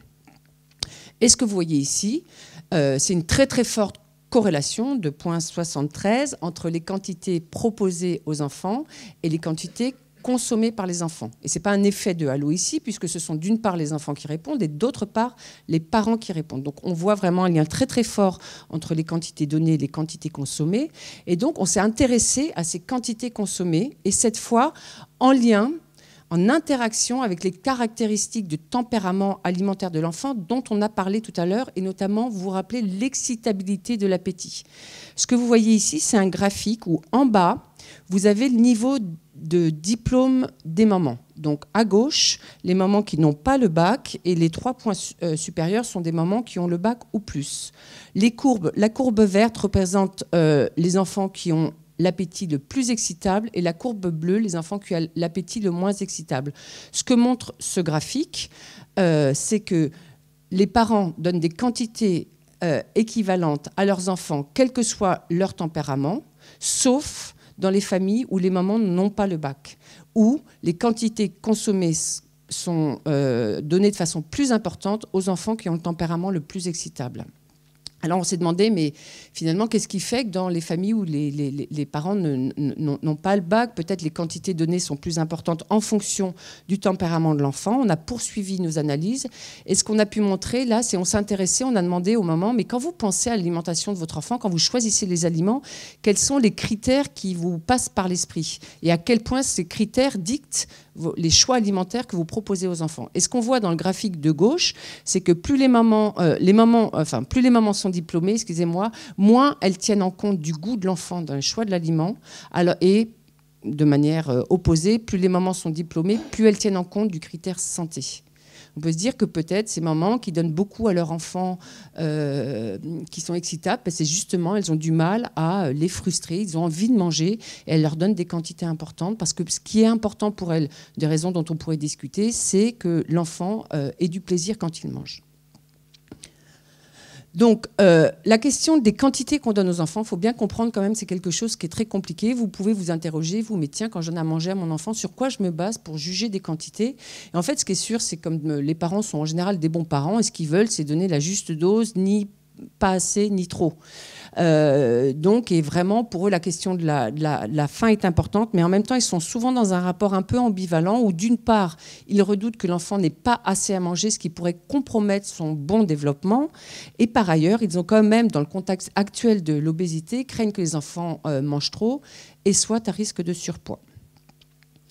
Et ce que vous voyez ici, euh, c'est une très très forte corrélation de zéro virgule soixante-treize entre les quantités proposées aux enfants et les quantités consommés par les enfants. Et ce n'est pas un effet de halo ici, puisque ce sont d'une part les enfants qui répondent et d'autre part les parents qui répondent. Donc on voit vraiment un lien très très fort entre les quantités données et les quantités consommées. Et donc on s'est intéressé à ces quantités consommées, et cette fois en lien, en interaction avec les caractéristiques de tempérament alimentaire de l'enfant dont on a parlé tout à l'heure, et notamment, vous vous rappelez, l'excitabilité de l'appétit. Ce que vous voyez ici, c'est un graphique où en bas, vous avez le niveau de diplôme des mamans. Donc à gauche, les mamans qui n'ont pas le bac, et les trois points euh, supérieurs sont des mamans qui ont le bac ou plus. Les courbes, la courbe verte représente euh, les enfants qui ont l'appétit le plus excitable et la courbe bleue, les enfants qui ont l'appétit le moins excitable. Ce que montre ce graphique, euh, c'est que les parents donnent des quantités euh, équivalentes à leurs enfants, quel que soit leur tempérament, sauf dans les familles où les mamans n'ont pas le bac, où les quantités consommées sont euh, données de façon plus importante aux enfants qui ont le tempérament le plus excitable. Alors on s'est demandé, mais finalement, qu'est-ce qui fait que dans les familles où les, les, les parents n'ont pas le bac, peut-être les quantités données sont plus importantes en fonction du tempérament de l'enfant. On a poursuivi nos analyses et ce qu'on a pu montrer là, c'est on s'est intéressé, on a demandé aux mamans, mais quand vous pensez à l'alimentation de votre enfant, quand vous choisissez les aliments, quels sont les critères qui vous passent par l'esprit et à quel point ces critères dictent les choix alimentaires que vous proposez aux enfants. Et ce qu'on voit dans le graphique de gauche, c'est que plus les mamans, euh, les mamans, enfin plus les mamans sont diplômées, excusez-moi, moins elles tiennent en compte du goût de l'enfant dans le choix de l'aliment. Alors, et de manière euh, opposée, plus les mamans sont diplômées, plus elles tiennent en compte du critère santé. On peut se dire que peut-être ces mamans qui donnent beaucoup à leurs enfants euh, qui sont excitables, c'est justement, elles ont du mal à les frustrer, ils ont envie de manger et elles leur donnent des quantités importantes parce que ce qui est important pour elles, des raisons dont on pourrait discuter, c'est que l'enfant euh, ait du plaisir quand il mange. Donc, euh, la question des quantités qu'on donne aux enfants, il faut bien comprendre quand même, c'est quelque chose qui est très compliqué. Vous pouvez vous interroger, vous, mais tiens, quand je donne à manger à mon enfant, sur quoi je me base pour juger des quantités? Et en fait, ce qui est sûr, c'est comme les parents sont en général des bons parents, et ce qu'ils veulent, c'est donner la juste dose, ni pas assez, ni trop. Euh, donc, et vraiment, pour eux, la question de la, de, la, de la faim est importante, mais en même temps, ils sont souvent dans un rapport un peu ambivalent où, d'une part, ils redoutent que l'enfant n'ait pas assez à manger, ce qui pourrait compromettre son bon développement, et par ailleurs, ils ont quand même, dans le contexte actuel de l'obésité, craignent que les enfants euh, mangent trop et soient à risque de surpoids.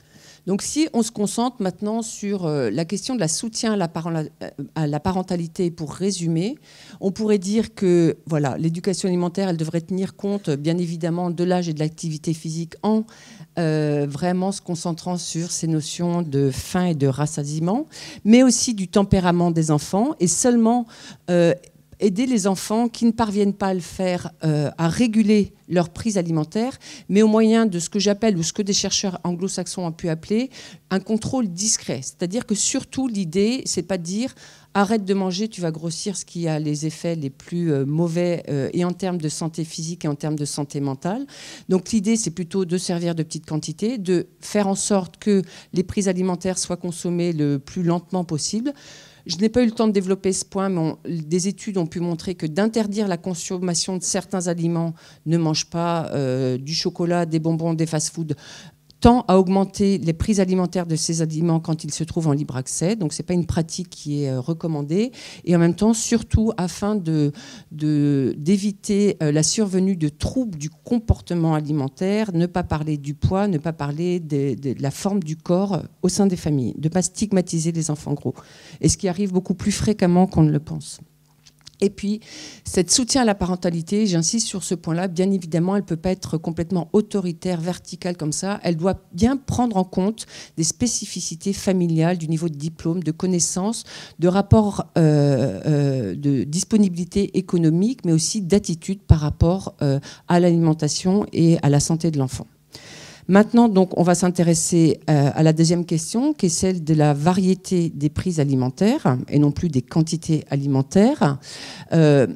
Donc si on se concentre maintenant sur euh, la question de la soutien à la, à la parentalité, pour résumer, on pourrait dire que voilà, l'éducation alimentaire, elle devrait tenir compte bien évidemment de l'âge et de l'activité physique en euh, vraiment se concentrant sur ces notions de faim et de rassasiement, mais aussi du tempérament des enfants, et seulement euh, aider les enfants qui ne parviennent pas à le faire, euh, à réguler leur prise alimentaire, mais au moyen de ce que j'appelle, ou ce que des chercheurs anglo-saxons ont pu appeler, un contrôle discret. C'est-à-dire que surtout l'idée, c'est pas de dire arrête de manger, tu vas grossir, ce qui a les effets les plus euh, mauvais euh, et en termes de santé physique et en termes de santé mentale. Donc l'idée, c'est plutôt de servir de petites quantités, de faire en sorte que les prises alimentaires soient consommées le plus lentement possible. Je n'ai pas eu le temps de développer ce point, mais on, des études ont pu montrer que d'interdire la consommation de certains aliments, ne mange pas euh, du chocolat, des bonbons, des fast-foods, tend à augmenter les prises alimentaires de ces aliments quand ils se trouvent en libre accès. Donc, ce n'est pas une pratique qui est euh, recommandée. Et en même temps, surtout afin de, de, d'éviter euh, la survenue de troubles du comportement alimentaire, ne pas parler du poids, ne pas parler de, de, de la forme du corps au sein des familles, de ne pas stigmatiser les enfants gros. Et ce qui arrive beaucoup plus fréquemment qu'on ne le pense. Et puis, cette soutien à la parentalité, j'insiste sur ce point-là, bien évidemment, elle ne peut pas être complètement autoritaire, verticale comme ça. Elle doit bien prendre en compte des spécificités familiales, du niveau de diplôme, de connaissances, de rapport euh, euh, de disponibilité économique, mais aussi d'attitude par rapport euh, à l'alimentation et à la santé de l'enfant. Maintenant, donc, on va s'intéresser euh, à la deuxième question, qui est celle de la variété des prises alimentaires et non plus des quantités alimentaires. Euh,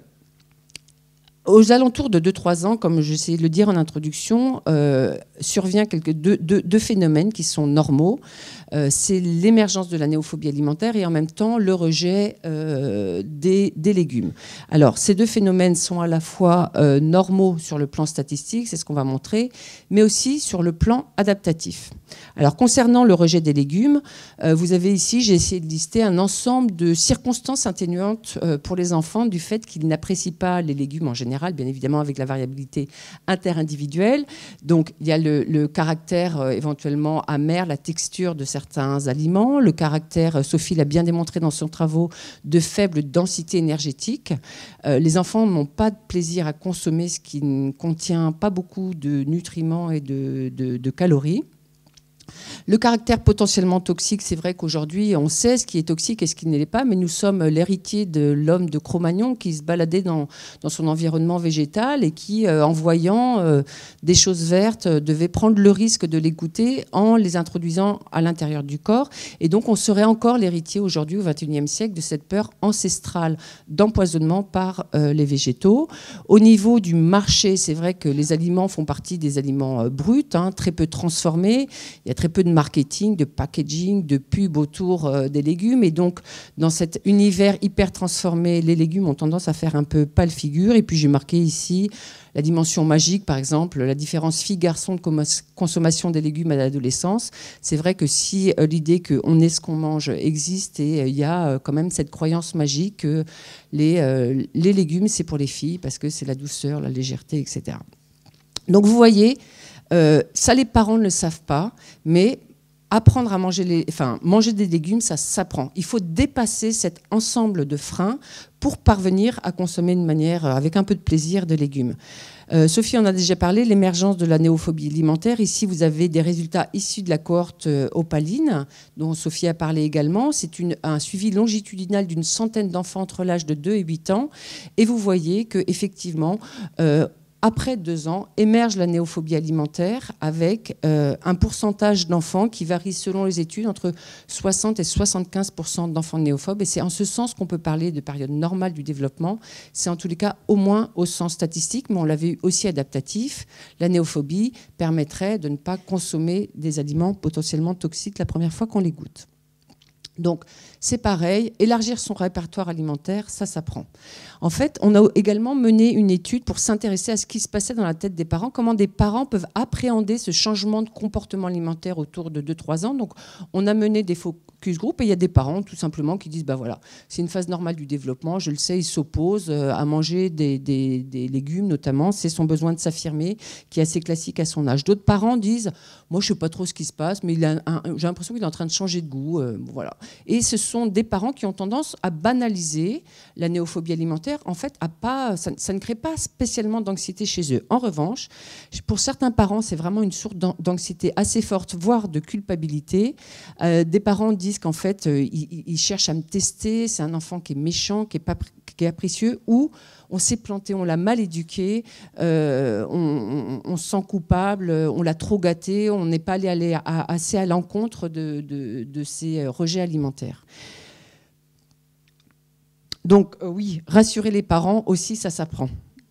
aux alentours de deux trois ans, comme j'essayais de le dire en introduction, euh, survient quelques, deux, deux, deux phénomènes qui sont normaux. Euh, c'est l'émergence de la néophobie alimentaire et en même temps le rejet euh, des, des légumes. Alors, ces deux phénomènes sont à la fois euh, normaux sur le plan statistique, c'est ce qu'on va montrer, mais aussi sur le plan adaptatif. Alors, concernant le rejet des légumes, euh, vous avez ici, j'ai essayé de lister un ensemble de circonstances atténuantes euh, pour les enfants du fait qu'ils n'apprécient pas les légumes en général, bien évidemment avec la variabilité interindividuelle. Donc, il y a le, le caractère euh, éventuellement amer, la texture de certains certains aliments, le caractère, Sophie l'a bien démontré dans son travaux, de faible densité énergétique. Euh, les enfants n'ont pas de plaisir à consommer ce qui ne contient pas beaucoup de nutriments et de, de, de calories. Le caractère potentiellement toxique, c'est vrai qu'aujourd'hui, on sait ce qui est toxique et ce qui ne l'est pas, mais nous sommes l'héritier de l'homme de Cro-Magnon qui se baladait dans, dans son environnement végétal et qui, euh, en voyant euh, des choses vertes, euh, devait prendre le risque de les goûter en les introduisant à l'intérieur du corps. Et donc, on serait encore l'héritier aujourd'hui, au vingt et unième siècle, de cette peur ancestrale d'empoisonnement par euh, les végétaux. Au niveau du marché, c'est vrai que les aliments font partie des aliments euh, bruts, hein, très peu transformés. Il y a très peu de marketing, de packaging, de pub autour euh, des légumes. Et donc, dans cet univers hyper transformé, les légumes ont tendance à faire un peu pâle figure. Et puis, j'ai marqué ici la dimension magique, par exemple, la différence fille-garçon de consommation des légumes à l'adolescence. C'est vrai que si euh, l'idée qu'on est ce qu'on mange existe, et euh, il y a euh, quand même cette croyance magique que les, euh, les légumes, c'est pour les filles, parce que c'est la douceur, la légèreté, et cetera. Donc, vous voyez, Euh, ça, les parents ne le savent pas, mais apprendre à manger, les, enfin, manger des légumes, ça s'apprend. Il faut dépasser cet ensemble de freins pour parvenir à consommer de manière, avec un peu de plaisir, de légumes. Euh, Sophie en a déjà parlé, l'émergence de la néophobie alimentaire. Ici, vous avez des résultats issus de la cohorte euh, opaline, dont Sophie a parlé également. C'est une, un suivi longitudinal d'une centaine d'enfants entre l'âge de deux et huit ans. Et vous voyez qu'effectivement, euh, après deux ans, émerge la néophobie alimentaire avec euh, un pourcentage d'enfants qui varie selon les études entre soixante et soixante-quinze pour cent d'enfants néophobes. Et c'est en ce sens qu'on peut parler de période normale du développement. C'est en tous les cas au moins au sens statistique, mais on l'a vu aussi adaptatif. La néophobie permettrait de ne pas consommer des aliments potentiellement toxiques la première fois qu'on les goûte. Donc, c'est pareil, élargir son répertoire alimentaire, ça s'apprend. En fait, on a également mené une étude pour s'intéresser à ce qui se passait dans la tête des parents, comment des parents peuvent appréhender ce changement de comportement alimentaire autour de deux trois ans. Donc, on a mené des, focus group, et il y a des parents tout simplement qui disent bah voilà, c'est une phase normale du développement, je le sais, il s'oppose à manger des, des, des légumes notamment, c'est son besoin de s'affirmer qui est assez classique à son âge. D'autres parents disent moi je sais pas trop ce qui se passe, mais j'ai l'impression qu'il est en train de changer de goût, euh, voilà. Et ce sont des parents qui ont tendance à banaliser la néophobie alimentaire. En fait, à pas, ça, ça ne crée pas spécialement d'anxiété chez eux. En revanche, pour certains parents, c'est vraiment une source d'anxiété assez forte, voire de culpabilité. Euh, des parents disent qu'en fait, euh, ils, ils cherchent à me tester, c'est un enfant qui est méchant, qui est, pas, qui est capricieux, ou on s'est planté, on l'a mal éduqué, euh, on, on, on se sent coupable, on l'a trop gâté, on n'est pas allé, aller à, assez à l'encontre de, de, de ces rejets alimentaires. Donc euh, oui, rassurer les parents aussi, ça s'apprend.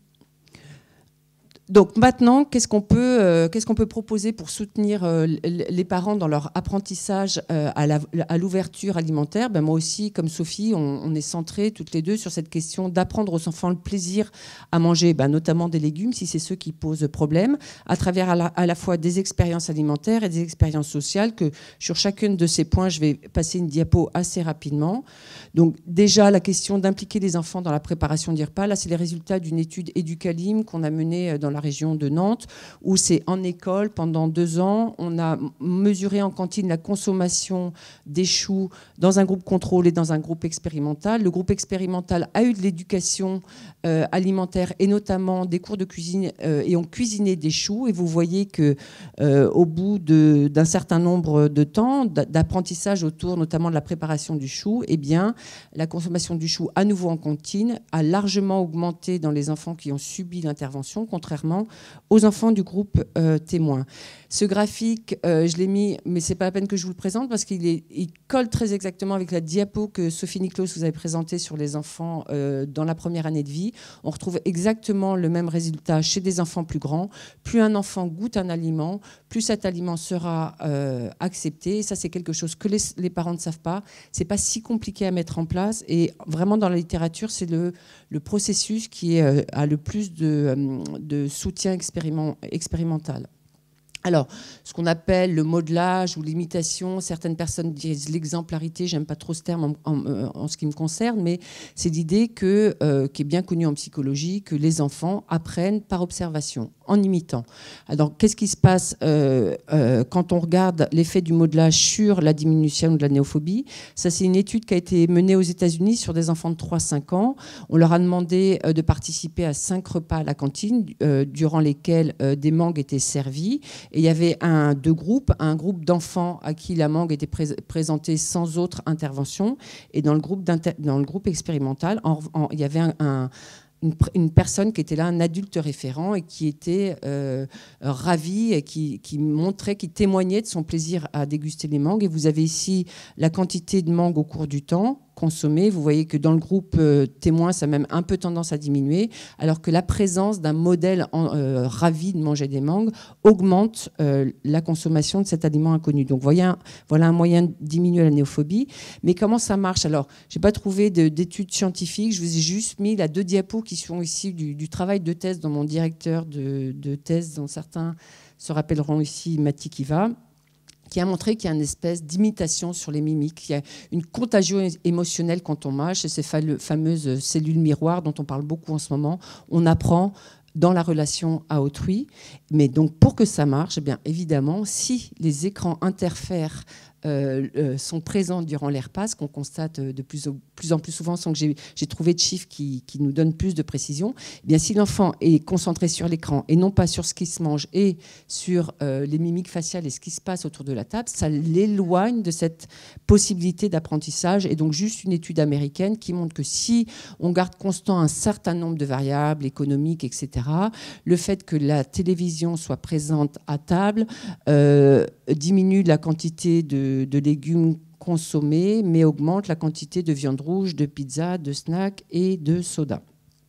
Donc maintenant, qu'est-ce qu'on peut, euh, qu'est-ce qu'on peut proposer pour soutenir euh, les parents dans leur apprentissage euh, à l'ouverture alimentaire? Ben moi aussi, comme Sophie, on, on est centrés toutes les deux sur cette question d'apprendre aux enfants le plaisir à manger, ben, notamment des légumes, si c'est ceux qui posent problème, à travers à la, à la fois des expériences alimentaires et des expériences sociales, que sur chacune de ces points, je vais passer une diapo assez rapidement. Donc déjà, la question d'impliquer les enfants dans la préparation du repas, là, c'est les résultats d'une étude Educalim qu'on a menée dans la région de Nantes, où c'est en école, pendant deux ans, on a mesuré en cantine la consommation des choux dans un groupe contrôle et dans un groupe expérimental. Le groupe expérimental a eu de l'éducation euh, alimentaire et notamment des cours de cuisine euh, et ont cuisiné des choux. Et vous voyez que euh, au bout d'un certain nombre de temps d'apprentissage autour notamment de la préparation du chou, eh bien, la consommation du chou à nouveau en cantine a largement augmenté dans les enfants qui ont subi l'intervention, contrairement aux enfants du groupe euh, témoin. Ce graphique, euh, je l'ai mis, mais c'est pas la peine que je vous le présente parce qu'il est, il colle très exactement avec la diapo que Sophie Niclos vous avait présentée sur les enfants euh, dans la première année de vie. On retrouve exactement le même résultat chez des enfants plus grands. Plus un enfant goûte un aliment, plus cet aliment sera euh, accepté. Et ça, c'est quelque chose que les, les parents ne savent pas. C'est pas si compliqué à mettre en place. Et vraiment, dans la littérature, c'est le, le processus qui est, euh, a le plus de, de soutien expériment, expérimental. Alors, ce qu'on appelle le modelage ou l'imitation, certaines personnes disent l'exemplarité, j'aime pas trop ce terme en, en, en ce qui me concerne, mais c'est l'idée que, euh, qui est bien connue en psychologie, que les enfants apprennent par observation, en imitant. Alors, qu'est-ce qui se passe euh, euh, quand on regarde l'effet du modelage sur la diminution de la néophobie? Ça, c'est une étude qui a été menée aux États-Unis sur des enfants de trois à cinq ans. On leur a demandé euh, de participer à cinq repas à la cantine, euh, durant lesquels euh, des mangues étaient servies. Et il y avait un, deux groupes, un groupe d'enfants à qui la mangue était pré présentée sans autre intervention, et dans le groupe, dans le groupe expérimental, en, en, il y avait un, un Une, une personne qui était là, un adulte référent, et qui était euh, ravi et qui, qui montrait, qui témoignait de son plaisir à déguster les mangues. Et vous avez ici la quantité de mangues au cours du temps consommée. Vous voyez que dans le groupe euh, témoin, ça a même un peu tendance à diminuer, alors que la présence d'un modèle en, euh, ravi de manger des mangues augmente euh, la consommation de cet aliment inconnu. Donc voyez un, voilà un moyen de diminuer la néophobie. Mais comment ça marche? Alors, je n'ai pas trouvé d'études scientifiques, je vous ai juste mis là deux diapos qui sont ici du, du travail de thèse dans mon directeur de, de thèse, dont certains se rappelleront ici, Mati Kiva, qui a montré qu'il y a une espèce d'imitation sur les mimiques, il y a une contagion émotionnelle quand on mâche, et ces fameuses cellules miroirs dont on parle beaucoup en ce moment, on apprend dans la relation à autrui. Mais donc, pour que ça marche, eh bien, évidemment, si les écrans interfèrent, Euh, euh, sont présents durant les repas, ce qu'on constate de plus, au, plus en plus souvent, sans que j'ai trouvé de chiffres qui, qui nous donnent plus de précision. Eh bien, si l'enfant est concentré sur l'écran et non pas sur ce qui se mange et sur euh, les mimiques faciales et ce qui se passe autour de la table, ça l'éloigne de cette possibilité d'apprentissage. Et donc, juste une étude américaine qui montre que si on garde constant un certain nombre de variables économiques, et cetera, le fait que la télévision soit présente à table euh, diminue la quantité de de légumes consommés, mais augmente la quantité de viande rouge, de pizza, de snacks et de soda.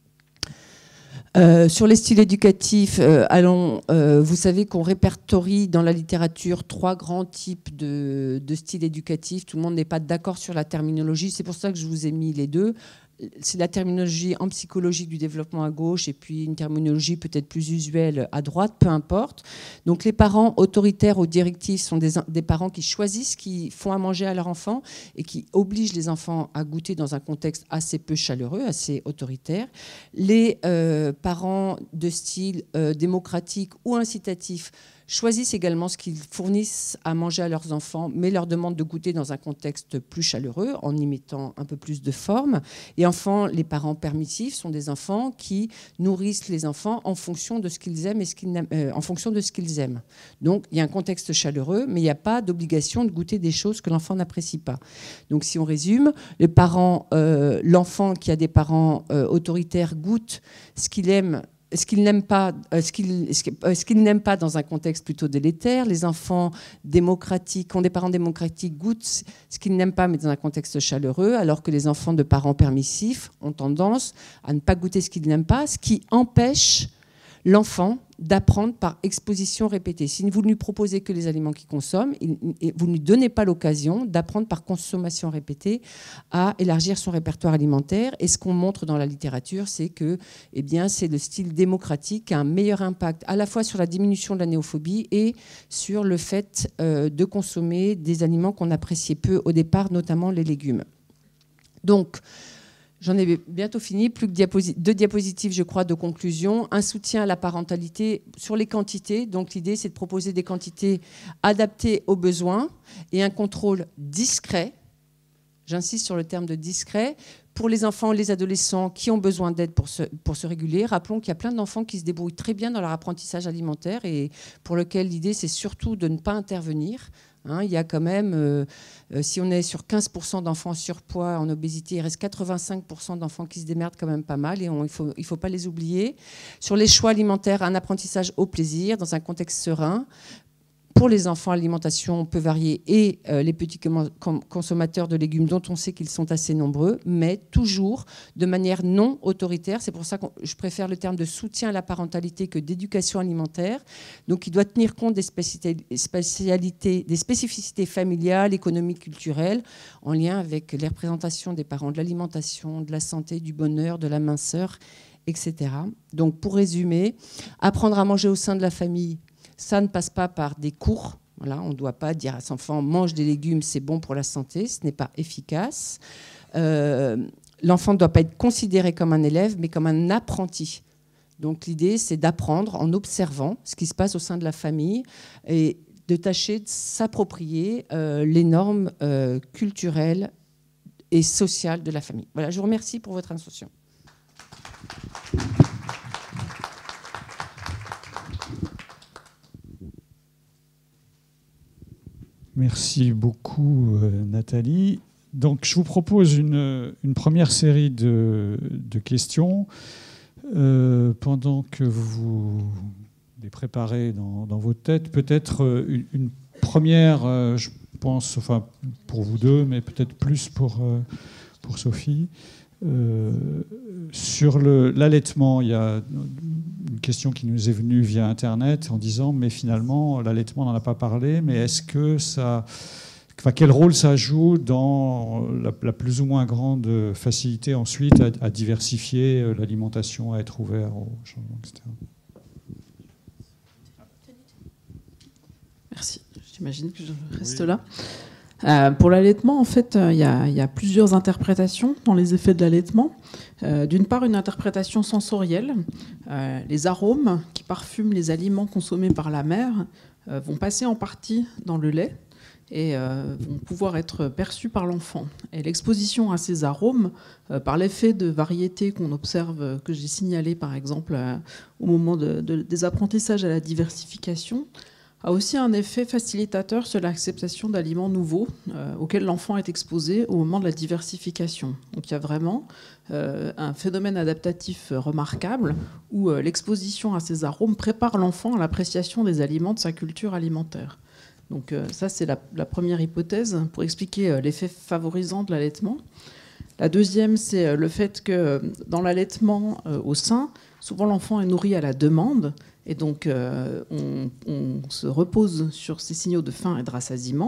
Euh, sur les styles éducatifs, euh, allons, euh, vous savez qu'on répertorie dans la littérature trois grands types de, de styles éducatifs. Tout le monde n'est pas d'accord sur la terminologie, c'est pour ça que je vous ai mis les deux. c'est la terminologie en psychologie du développement à gauche et puis une terminologie peut-être plus usuelle à droite, peu importe. Donc les parents autoritaires ou directifs sont des, des parents qui choisissent, qui font à manger à leur enfant et qui obligent les enfants à goûter dans un contexte assez peu chaleureux, assez autoritaire. Les euh, parents de style euh, démocratique ou incitatif choisissent également ce qu'ils fournissent à manger à leurs enfants, mais leur demandent de goûter dans un contexte plus chaleureux, en y mettant un peu plus de forme. Et enfin, les parents permissifs sont des enfants qui nourrissent les enfants en fonction de ce qu'ils aiment et ce qu'ils n'aiment, euh, en fonction de ce qu'ils aiment. Donc, il y a un contexte chaleureux, mais il n'y a pas d'obligation de goûter des choses que l'enfant n'apprécie pas. Donc, si on résume, les parents, euh, l'enfant qui a des parents euh, autoritaires goûte ce qu'il aime, ce qu'il n'aime pas, ce qu'il, ce qu'il n'aime pas dans un contexte plutôt délétère. Les enfants démocratiques, ont des parents démocratiques, goûtent ce qu'ils n'aiment pas, mais dans un contexte chaleureux, alors que les enfants de parents permissifs ont tendance à ne pas goûter ce qu'ils n'aiment pas, ce qui empêche l'enfant d'apprendre par exposition répétée. Si vous ne lui proposez que les aliments qu'il consomme, vous ne lui donnez pas l'occasion d'apprendre par consommation répétée à élargir son répertoire alimentaire. Et ce qu'on montre dans la littérature, c'est que eh bien, c'est le style démocratique qui a un meilleur impact à la fois sur la diminution de la néophobie et sur le fait euh, de consommer des aliments qu'on appréciait peu au départ, notamment les légumes. Donc, j'en ai bientôt fini, plus que diaposi- deux diapositives, je crois, de conclusion. Un soutien à la parentalité sur les quantités. Donc l'idée, c'est de proposer des quantités adaptées aux besoins et un contrôle discret. J'insiste sur le terme de discret. Pour les enfants, les adolescents qui ont besoin d'aide pour se, pour se réguler, rappelons qu'il y a plein d'enfants qui se débrouillent très bien dans leur apprentissage alimentaire et pour lequel l'idée, c'est surtout de ne pas intervenir. Hein, il y a quand même, euh, euh, si on est sur quinze pour cent d'enfants en surpoids, en obésité, il reste quatre-vingt-cinq pour cent d'enfants qui se démerdent quand même pas mal et on, il ne faut, il faut pas les oublier. Sur les choix alimentaires, un apprentissage au plaisir dans un contexte serein. Pour les enfants, l'alimentation peut varier et euh, les petits consommateurs de légumes dont on sait qu'ils sont assez nombreux, mais toujours de manière non autoritaire. C'est pour ça que je préfère le terme de soutien à la parentalité que d'éducation alimentaire. Donc, il doit tenir compte des spécialités, des spécificités familiales, économiques, culturelles, en lien avec les représentations des parents de l'alimentation, de la santé, du bonheur, de la minceur, et cetera. Donc, pour résumer, apprendre à manger au sein de la famille, ça ne passe pas par des cours. Voilà, on ne doit pas dire à son enfant « mange des légumes, c'est bon pour la santé », ce n'est pas efficace. Euh, l'enfant ne doit pas être considéré comme un élève, mais comme un apprenti. Donc l'idée, c'est d'apprendre en observant ce qui se passe au sein de la famille et de tâcher de s'approprier euh, les normes euh, culturelles et sociales de la famille. Voilà, je vous remercie pour votre attention. Merci beaucoup, euh, Nathalie. Donc, je vous propose une, une première série de, de questions. Euh, pendant que vous les préparez dans, dans votre tête, peut-être une, une première, euh, je pense, enfin, pour vous deux, mais peut-être plus pour, euh, pour Sophie. Euh, sur le, l'allaitement, il y a une question qui nous est venue via Internet en disant mais finalement l'allaitement, on n'en a pas parlé, mais est-ce que ça, enfin, quel rôle ça joue dans la, la plus ou moins grande facilité ensuite à, à diversifier l'alimentation, à être ouvert au changement, et cetera. Merci. J'imagine que je reste oui. là. Euh, pour l'allaitement, en fait, il euh, y, y a plusieurs interprétations dans les effets de l'allaitement. Euh, d'une part, une interprétation sensorielle. Euh, les arômes qui parfument les aliments consommés par la mère euh, vont passer en partie dans le lait et euh, vont pouvoir être perçus par l'enfant. Et l'exposition à ces arômes, euh, par l'effet de variété qu'on observe, que j'ai signalé par exemple euh, au moment de, de, des apprentissages à la diversification, a aussi un effet facilitateur sur l'acceptation d'aliments nouveaux euh, auxquels l'enfant est exposé au moment de la diversification. Donc il y a vraiment euh, un phénomène adaptatif remarquable où euh, l'exposition à ces arômes prépare l'enfant à l'appréciation des aliments de sa culture alimentaire. Donc euh, ça, c'est la, la première hypothèse pour expliquer euh, l'effet favorisant de l'allaitement. La deuxième, c'est euh, le fait que euh, dans l'allaitement euh, au sein, souvent l'enfant est nourri à la demande. Et donc, euh, on, on se repose sur ces signaux de faim et de rassasiement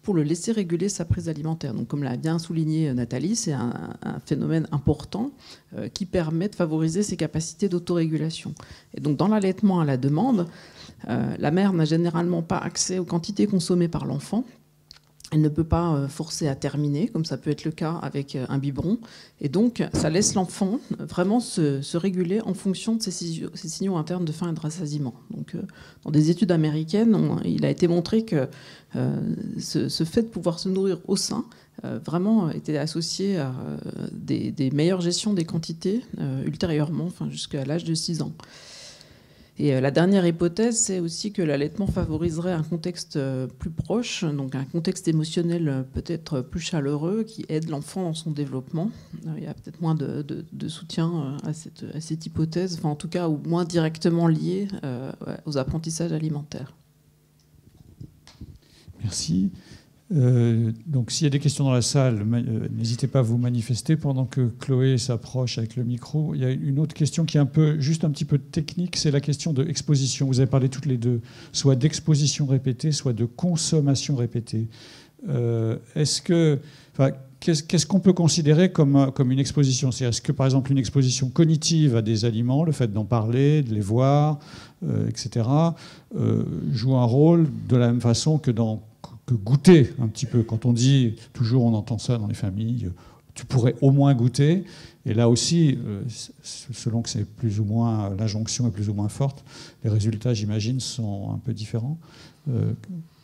pour le laisser réguler sa prise alimentaire. Donc, comme l'a bien souligné Nathalie, c'est un, un phénomène important euh, qui permet de favoriser ses capacités d'autorégulation. Et donc, dans l'allaitement à la demande, euh, la mère n'a généralement pas accès aux quantités consommées par l'enfant. Elle ne peut pas forcer à terminer, comme ça peut être le cas avec un biberon. Et donc, ça laisse l'enfant vraiment se, se réguler en fonction de ses, ses signaux internes de faim et de rassasiement. Donc, dans des études américaines, on, il a été montré que euh, ce, ce fait de pouvoir se nourrir au sein euh, vraiment était associé à euh, des, des meilleures gestions des quantités euh, ultérieurement, enfin, jusqu'à l'âge de six ans. Et la dernière hypothèse, c'est aussi que l'allaitement favoriserait un contexte plus proche, donc un contexte émotionnel peut-être plus chaleureux qui aide l'enfant dans son développement. Il y a peut-être moins de, de, de soutien à cette, à cette hypothèse, enfin en tout cas, ou moins directement lié euh, aux apprentissages alimentaires. Merci. Euh, donc s'il y a des questions dans la salle, euh, n'hésitez pas à vous manifester pendant que Chloé s'approche avec le micro. Il y a une autre question qui est un peu, juste un petit peu technique, c'est la question de exposition. Vous avez parlé toutes les deux, soit d'exposition répétée, soit de consommation répétée. Euh, est-ce que, enfin, qu'est-ce, qu'est-ce qu'on peut considérer comme, comme une exposition ? C'est, est-ce que par exemple une exposition cognitive à des aliments, le fait d'en parler, de les voir, euh, et cetera, euh, joue un rôle de la même façon que dans que goûter un petit peu. Quand on dit, toujours on entend ça dans les familles, tu pourrais au moins goûter. Et là aussi, selon que c'est plus ou moins, l'injonction est plus ou moins forte, les résultats, j'imagine, sont un peu différents. Euh...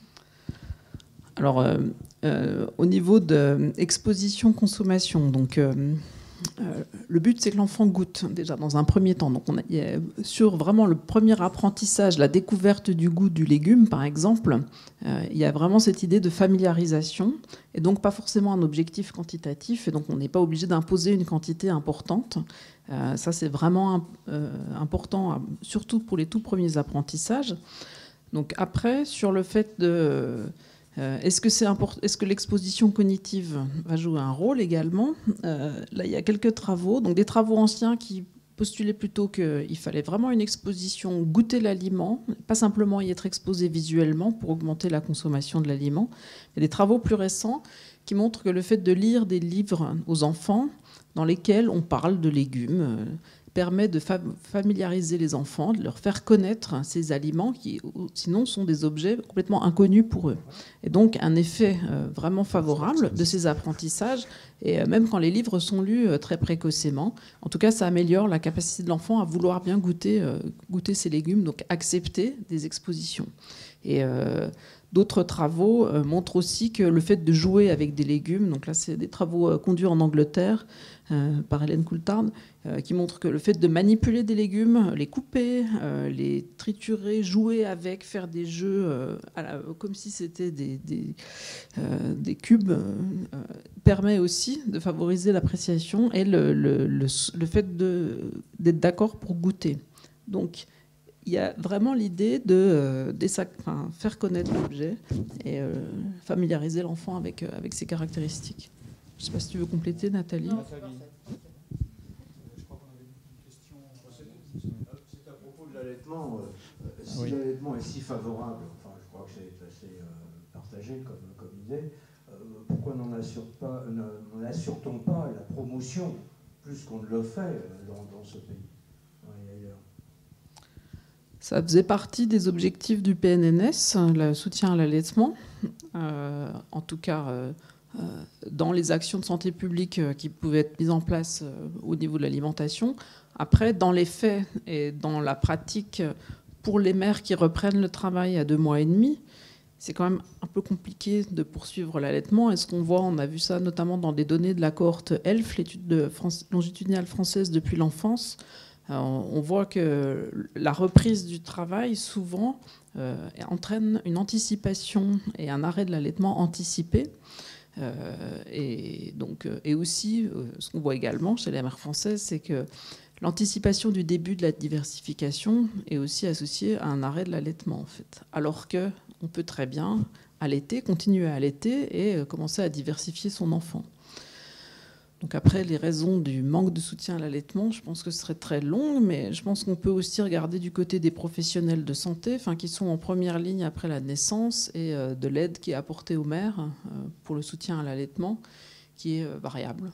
Alors, euh, euh, au niveau de exposition-consommation, donc... Euh Euh, le but, c'est que l'enfant goûte déjà dans un premier temps. Donc, on a, sur vraiment le premier apprentissage, la découverte du goût du légume, par exemple, euh, il y a vraiment cette idée de familiarisation et donc pas forcément un objectif quantitatif. Et donc, on n'est pas obligé d'imposer une quantité importante. Euh, ça, c'est vraiment euh, important, surtout pour les tout premiers apprentissages. Donc, après, sur le fait de... Euh, est-ce que, c'est import- est-ce que l'exposition cognitive va jouer un rôle également ? euh, Là, il y a quelques travaux, donc des travaux anciens qui postulaient plutôt qu'il fallait vraiment une exposition, goûter l'aliment, pas simplement y être exposé visuellement pour augmenter la consommation de l'aliment. Il y a des travaux plus récents qui montrent que le fait de lire des livres aux enfants dans lesquels on parle de légumes euh, permet de familiariser les enfants, de leur faire connaître ces aliments qui, sinon, sont des objets complètement inconnus pour eux. Et donc, un effet vraiment favorable de ces apprentissages, et même quand les livres sont lus très précocement. En tout cas, ça améliore la capacité de l'enfant à vouloir bien goûter, goûter ces légumes, donc accepter des expositions. Et euh, d'autres travaux euh, montrent aussi que le fait de jouer avec des légumes, donc là, c'est des travaux euh, conduits en Angleterre, Euh, par Hélène Coulthard, euh, qui montre que le fait de manipuler des légumes, les couper, euh, les triturer, jouer avec, faire des jeux euh, à la, comme si c'était des, des, euh, des cubes, euh, permet aussi de favoriser l'appréciation et le, le, le, le fait de, d'être d'accord pour goûter. Donc, il y a vraiment l'idée de euh, enfin, faire connaître l'objet et euh, familiariser l'enfant avec, euh, avec ses caractéristiques. Je ne sais pas si tu veux compléter, Nathalie. Non, Nathalie. Je crois qu'on avait une question. C'est à propos de l'allaitement. Euh, si oui. l'allaitement est si favorable, enfin, je crois que c'est assez euh, partagé comme, comme idée, euh, pourquoi n'en assure pas, n'en assure-t-on pas la promotion plus qu'on ne le fait dans, dans ce pays et ailleurs ? Ça faisait partie des objectifs du P N N S, le soutien à l'allaitement. Euh, en tout cas... Euh, Euh, dans les actions de santé publique euh, qui pouvaient être mises en place euh, au niveau de l'alimentation. Après, dans les faits et dans la pratique, pour les mères qui reprennent le travail à deux mois et demi, c'est quand même un peu compliqué de poursuivre l'allaitement. Et ce qu'on voit, on a vu ça notamment dans des données de la cohorte E L F, l'étude de France, longitudinale française depuis l'enfance. Euh, on voit que la reprise du travail, souvent, euh, entraîne une anticipation et un arrêt de l'allaitement anticipé. Euh, et, donc, et aussi, euh, ce qu'on voit également chez les mères françaises, c'est que l'anticipation du début de la diversification est aussi associée à un arrêt de l'allaitement, en fait. Alors qu'on peut très bien allaiter, continuer à allaiter et euh, commencer à diversifier son enfant. Donc après, les raisons du manque de soutien à l'allaitement, je pense que ce serait très long, mais je pense qu'on peut aussi regarder du côté des professionnels de santé, enfin, qui sont en première ligne après la naissance, et euh, de l'aide qui est apportée aux mères euh, pour le soutien à l'allaitement, qui est euh, variable.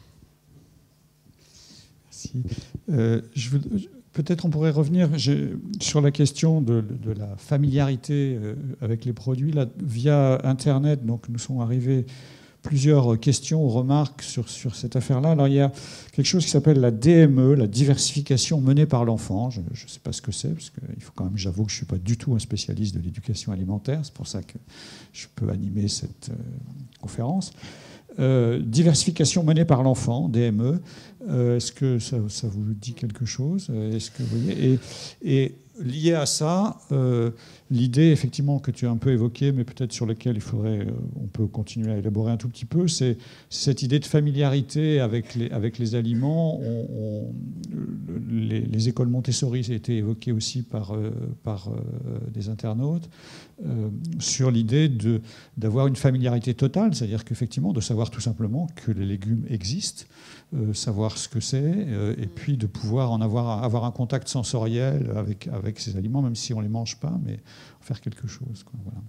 Merci. Euh, je veux, peut-être on pourrait revenir sur la question de, de la familiarité euh, avec les produits. Là, via Internet, donc, nous sont arrivés plusieurs questions ou remarques sur, sur cette affaire-là. Alors, il y a quelque chose qui s'appelle la D M E, la diversification menée par l'enfant. Je ne sais pas ce que c'est, parce qu'il faut quand même, j'avoue que je ne suis pas du tout un spécialiste de l'éducation alimentaire. C'est pour ça que je peux animer cette euh, conférence. Euh, diversification menée par l'enfant, D M E. Euh, est-ce que ça, ça vous dit quelque chose? Est-ce que vous voyez et, et lié à ça, euh, l'idée effectivement que tu as un peu évoquée, mais peut-être sur laquelle il faudrait, euh, on peut continuer à élaborer un tout petit peu, c'est cette idée de familiarité avec les, avec les aliments. On, on, les, les écoles Montessori, ça a été évoqué aussi par, euh, par euh, des internautes, euh, sur l'idée de, d'avoir une familiarité totale, c'est-à-dire qu'effectivement, de savoir tout simplement que les légumes existent, euh, savoir ce que c'est, euh, et puis de pouvoir en avoir, avoir un contact sensoriel avec, avec ces aliments, même si on ne les mange pas, mais faire quelque chose, quoi, voilà.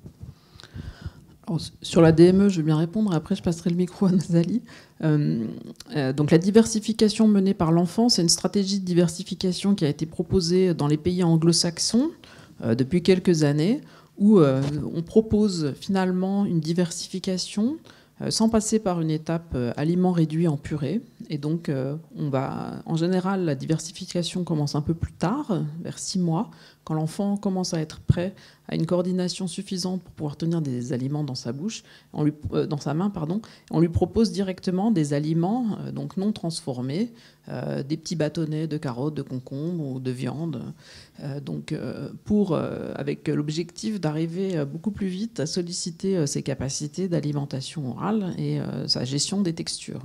Alors, sur la D M E, je vais bien répondre. Après, je passerai le micro à Nathalie. Euh, euh, donc, la diversification menée par l'enfant, c'est une stratégie de diversification qui a été proposée dans les pays anglo-saxons euh, depuis quelques années, où euh, on propose finalement une diversification euh, sans passer par une étape euh, aliments réduits en purée. Et donc, euh, on va, en général, la diversification commence un peu plus tard, vers six mois, quand l'enfant commence à être prêt à une coordination suffisante pour pouvoir tenir des aliments dans sa bouche, on lui, euh, dans sa main, pardon. On lui propose directement des aliments euh, donc non transformés, euh, des petits bâtonnets de carottes, de concombres ou de viande, euh, donc euh, pour, euh, avec l'objectif d'arriver beaucoup plus vite à solliciter euh, ses capacités d'alimentation orale et euh, sa gestion des textures.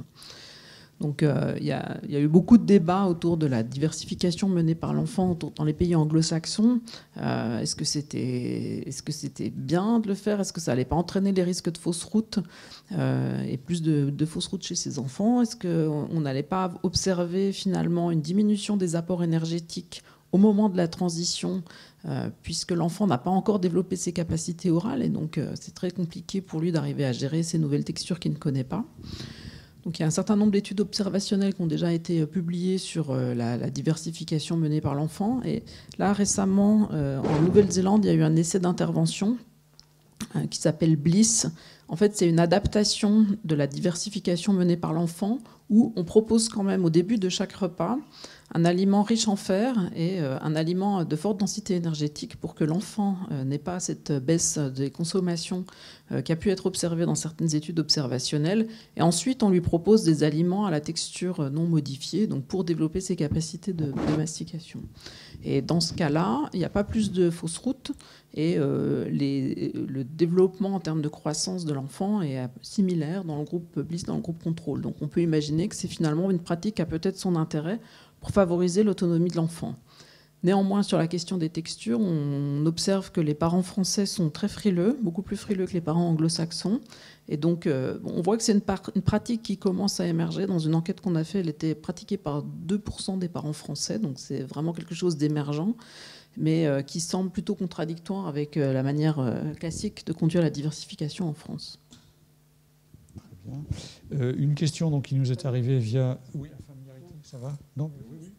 Donc, euh, il y a, y a eu beaucoup de débats autour de la diversification menée par l'enfant dans les pays anglo-saxons. Euh, est-ce que c'était, est-ce que c'était bien de le faire? Est-ce que ça n'allait pas entraîner les risques de fausses routes euh, et plus de, de fausses routes chez ces enfants? Est-ce qu'on n'allait pas observer finalement une diminution des apports énergétiques au moment de la transition, euh, puisque l'enfant n'a pas encore développé ses capacités orales et donc euh, c'est très compliqué pour lui d'arriver à gérer ces nouvelles textures qu'il ne connaît pas. Donc, il y a un certain nombre d'études observationnelles qui ont déjà été publiées sur la, la diversification menée par l'enfant. Et là, récemment, euh, en Nouvelle-Zélande, il y a eu un essai d'intervention euh, qui s'appelle BLISS. En fait, c'est une adaptation de la diversification menée par l'enfant où on propose quand même au début de chaque repas un aliment riche en fer et un aliment de forte densité énergétique pour que l'enfant n'ait pas cette baisse des consommations qui a pu être observée dans certaines études observationnelles. Et ensuite, on lui propose des aliments à la texture non modifiée, donc pour développer ses capacités de, de mastication. Et dans ce cas-là, il n'y a pas plus de fausses routes et euh, les, le développement en termes de croissance de l'enfant est similaire dans le groupe BLISS, dans le groupe contrôle. Donc on peut imaginer que c'est finalement une pratique qui a peut-être son intérêt pour favoriser l'autonomie de l'enfant. Néanmoins, sur la question des textures, on observe que les parents français sont très frileux, beaucoup plus frileux que les parents anglo-saxons. Et donc, euh, on voit que c'est une, une pratique qui commence à émerger. Dans une enquête qu'on a faite, elle était pratiquée par deux pour cent des parents français. Donc, c'est vraiment quelque chose d'émergent, mais euh, qui semble plutôt contradictoire avec euh, la manière euh, classique de conduire la diversification en France. Très bien. Euh, une question donc, qui nous est arrivée via... Oui, la familiarité, ça va? Non, oui, oui.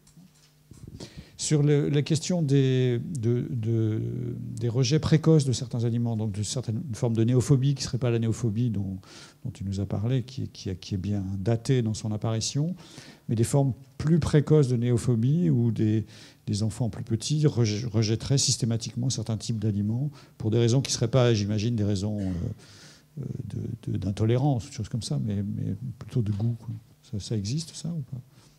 Sur le, la question des, de, de, des rejets précoces de certains aliments, donc de certaines formes de néophobie qui ne serait pas la néophobie dont, dont tu nous as parlé, qui, qui, qui est bien datée dans son apparition, mais des formes plus précoces de néophobie où des, des enfants plus petits rejetteraient systématiquement certains types d'aliments pour des raisons qui ne seraient pas, j'imagine, des raisons euh, de, de, d'intolérance, des choses comme ça, mais, mais plutôt de goût, quoi. Ça, ça existe, ça, ou pas?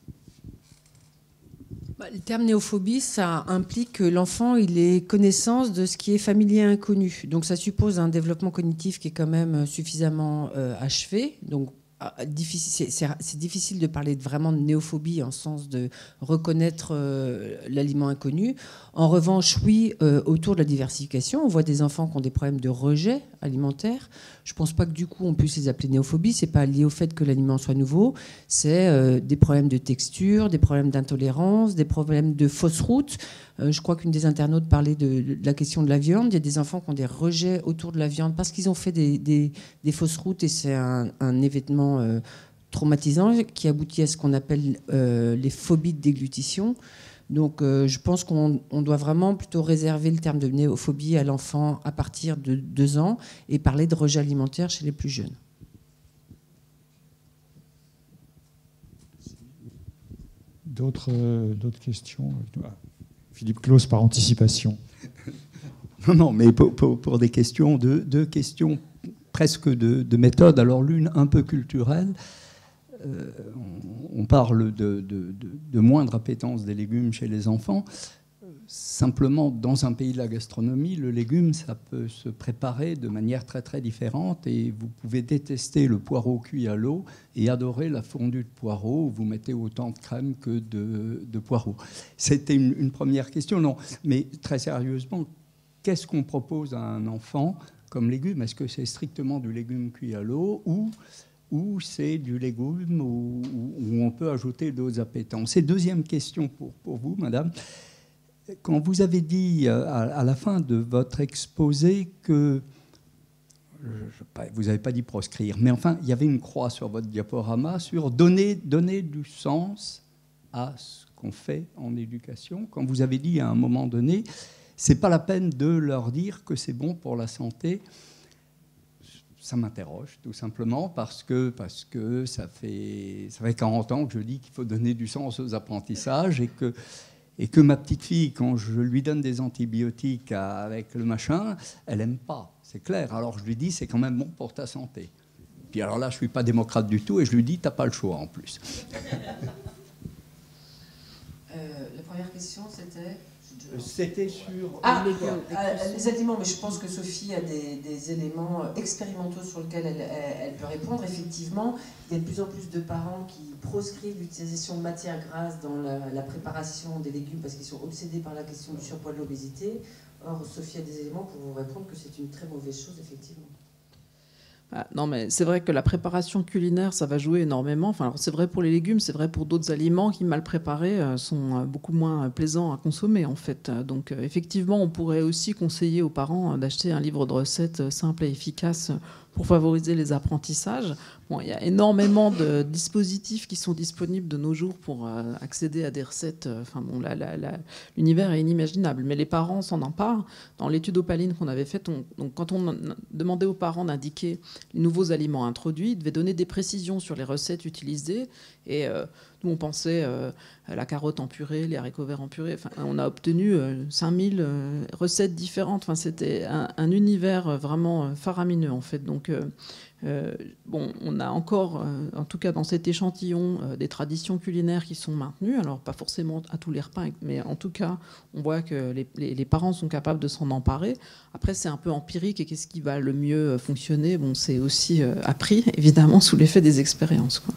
Le terme néophobie, ça implique que l'enfant il ait connaissance de ce qui est familier et inconnu. Donc ça suppose un développement cognitif qui est quand même suffisamment euh, achevé. Donc difficile, c'est difficile de parler de vraiment de néophobie en sens de reconnaître euh, l'aliment inconnu. En revanche, oui, euh, autour de la diversification, on voit des enfants qui ont des problèmes de rejet alimentaire. Je ne pense pas que du coup on puisse les appeler néophobie. C'est pas lié au fait que l'aliment soit nouveau. C'est euh, des problèmes de texture, des problèmes d'intolérance, des problèmes de fausse route. Euh, je crois qu'une des internautes parlait de, de la question de la viande. Il y a des enfants qui ont des rejets autour de la viande parce qu'ils ont fait des, des, des fausses routes et c'est un, un événement euh, traumatisant qui aboutit à ce qu'on appelle euh, les phobies de déglutition. Donc euh, je pense qu'on on doit vraiment plutôt réserver le terme de néophobie à l'enfant à partir de deux ans et parler de rejet alimentaire chez les plus jeunes. D'autres euh, d'autres questions? Philippe Claus par anticipation. Non, non, mais pour, pour, pour des questions, deux, deux questions presque de, de méthode. Alors l'une un peu culturelle. Euh, on, on parle de, de, de, de moindre appétence des légumes chez les enfants. Simplement, dans un pays de la gastronomie, le légume, ça peut se préparer de manière très très différente et vous pouvez détester le poireau cuit à l'eau et adorer la fondue de poireau où vous mettez autant de crème que de, de poireau. C'était une, une première question, non. Mais très sérieusement, qu'est-ce qu'on propose à un enfant comme légume? Est-ce que c'est strictement du légume cuit à l'eau ou ou c'est du légume où, où on peut ajouter d'autres appétences? Et deuxième question pour, pour vous, madame. Quand vous avez dit à, à la fin de votre exposé que, je, je, vous n'avez pas dit proscrire, mais enfin, il y avait une croix sur votre diaporama sur donner, donner du sens à ce qu'on fait en éducation. Quand vous avez dit à un moment donné, c'est pas la peine de leur dire que c'est bon pour la santé. Ça m'interroge, tout simplement, parce que, parce que ça, fait, ça fait quarante ans que je dis qu'il faut donner du sens aux apprentissages et que, et que ma petite fille, quand je lui donne des antibiotiques avec le machin, elle n'aime pas, c'est clair. Alors je lui dis, c'est quand même bon pour ta santé. Puis alors là, je ne suis pas démocrate du tout et je lui dis, tu n'as pas le choix en plus. Euh, la première question, c'était... C'était sur... Ah, les, euh, les aliments, mais je pense que Sophie a des, des éléments expérimentaux sur lesquels elle, elle, elle peut répondre. Effectivement, il y a de plus en plus de parents qui proscrivent l'utilisation de matières grasses dans la, la préparation des légumes parce qu'ils sont obsédés par la question du surpoids, de l'obésité. Or, Sophie a des éléments pour vous répondre que c'est une très mauvaise chose, effectivement. Ah, non, mais c'est vrai que la préparation culinaire, ça va jouer énormément. Enfin, alors c'est vrai pour les légumes, c'est vrai pour d'autres aliments qui, mal préparés, euh, sont euh, beaucoup moins plaisants à consommer, en fait. Donc, euh, effectivement, on pourrait aussi conseiller aux parents euh, d'acheter un livre de recettes euh, simple et efficace pour favoriser les apprentissages. Bon, il y a énormément de dispositifs qui sont disponibles de nos jours pour euh, accéder à des recettes. Enfin, bon, là, là, là, l'univers est inimaginable, mais les parents s'en emparent. Dans l'étude opaline qu'on avait faite, on, donc, quand on demandait aux parents d'indiquer les nouveaux aliments introduits, ils devaient donner des précisions sur les recettes utilisées. Et euh, nous, on pensait euh, à la carotte en purée, les haricots verts en purée. Enfin, on a obtenu euh, cinq mille euh, recettes différentes. Enfin, c'était un, un univers vraiment faramineux, en fait. Donc, euh, euh, bon, on a encore, euh, en tout cas dans cet échantillon, euh, des traditions culinaires qui sont maintenues. Alors, pas forcément à tous les repas, mais en tout cas, on voit que les, les, les parents sont capables de s'en emparer. Après, c'est un peu empirique. Et qu'est-ce qui va le mieux fonctionner? Bon, c'est aussi euh, appris, évidemment, sous l'effet des expériences, quoi.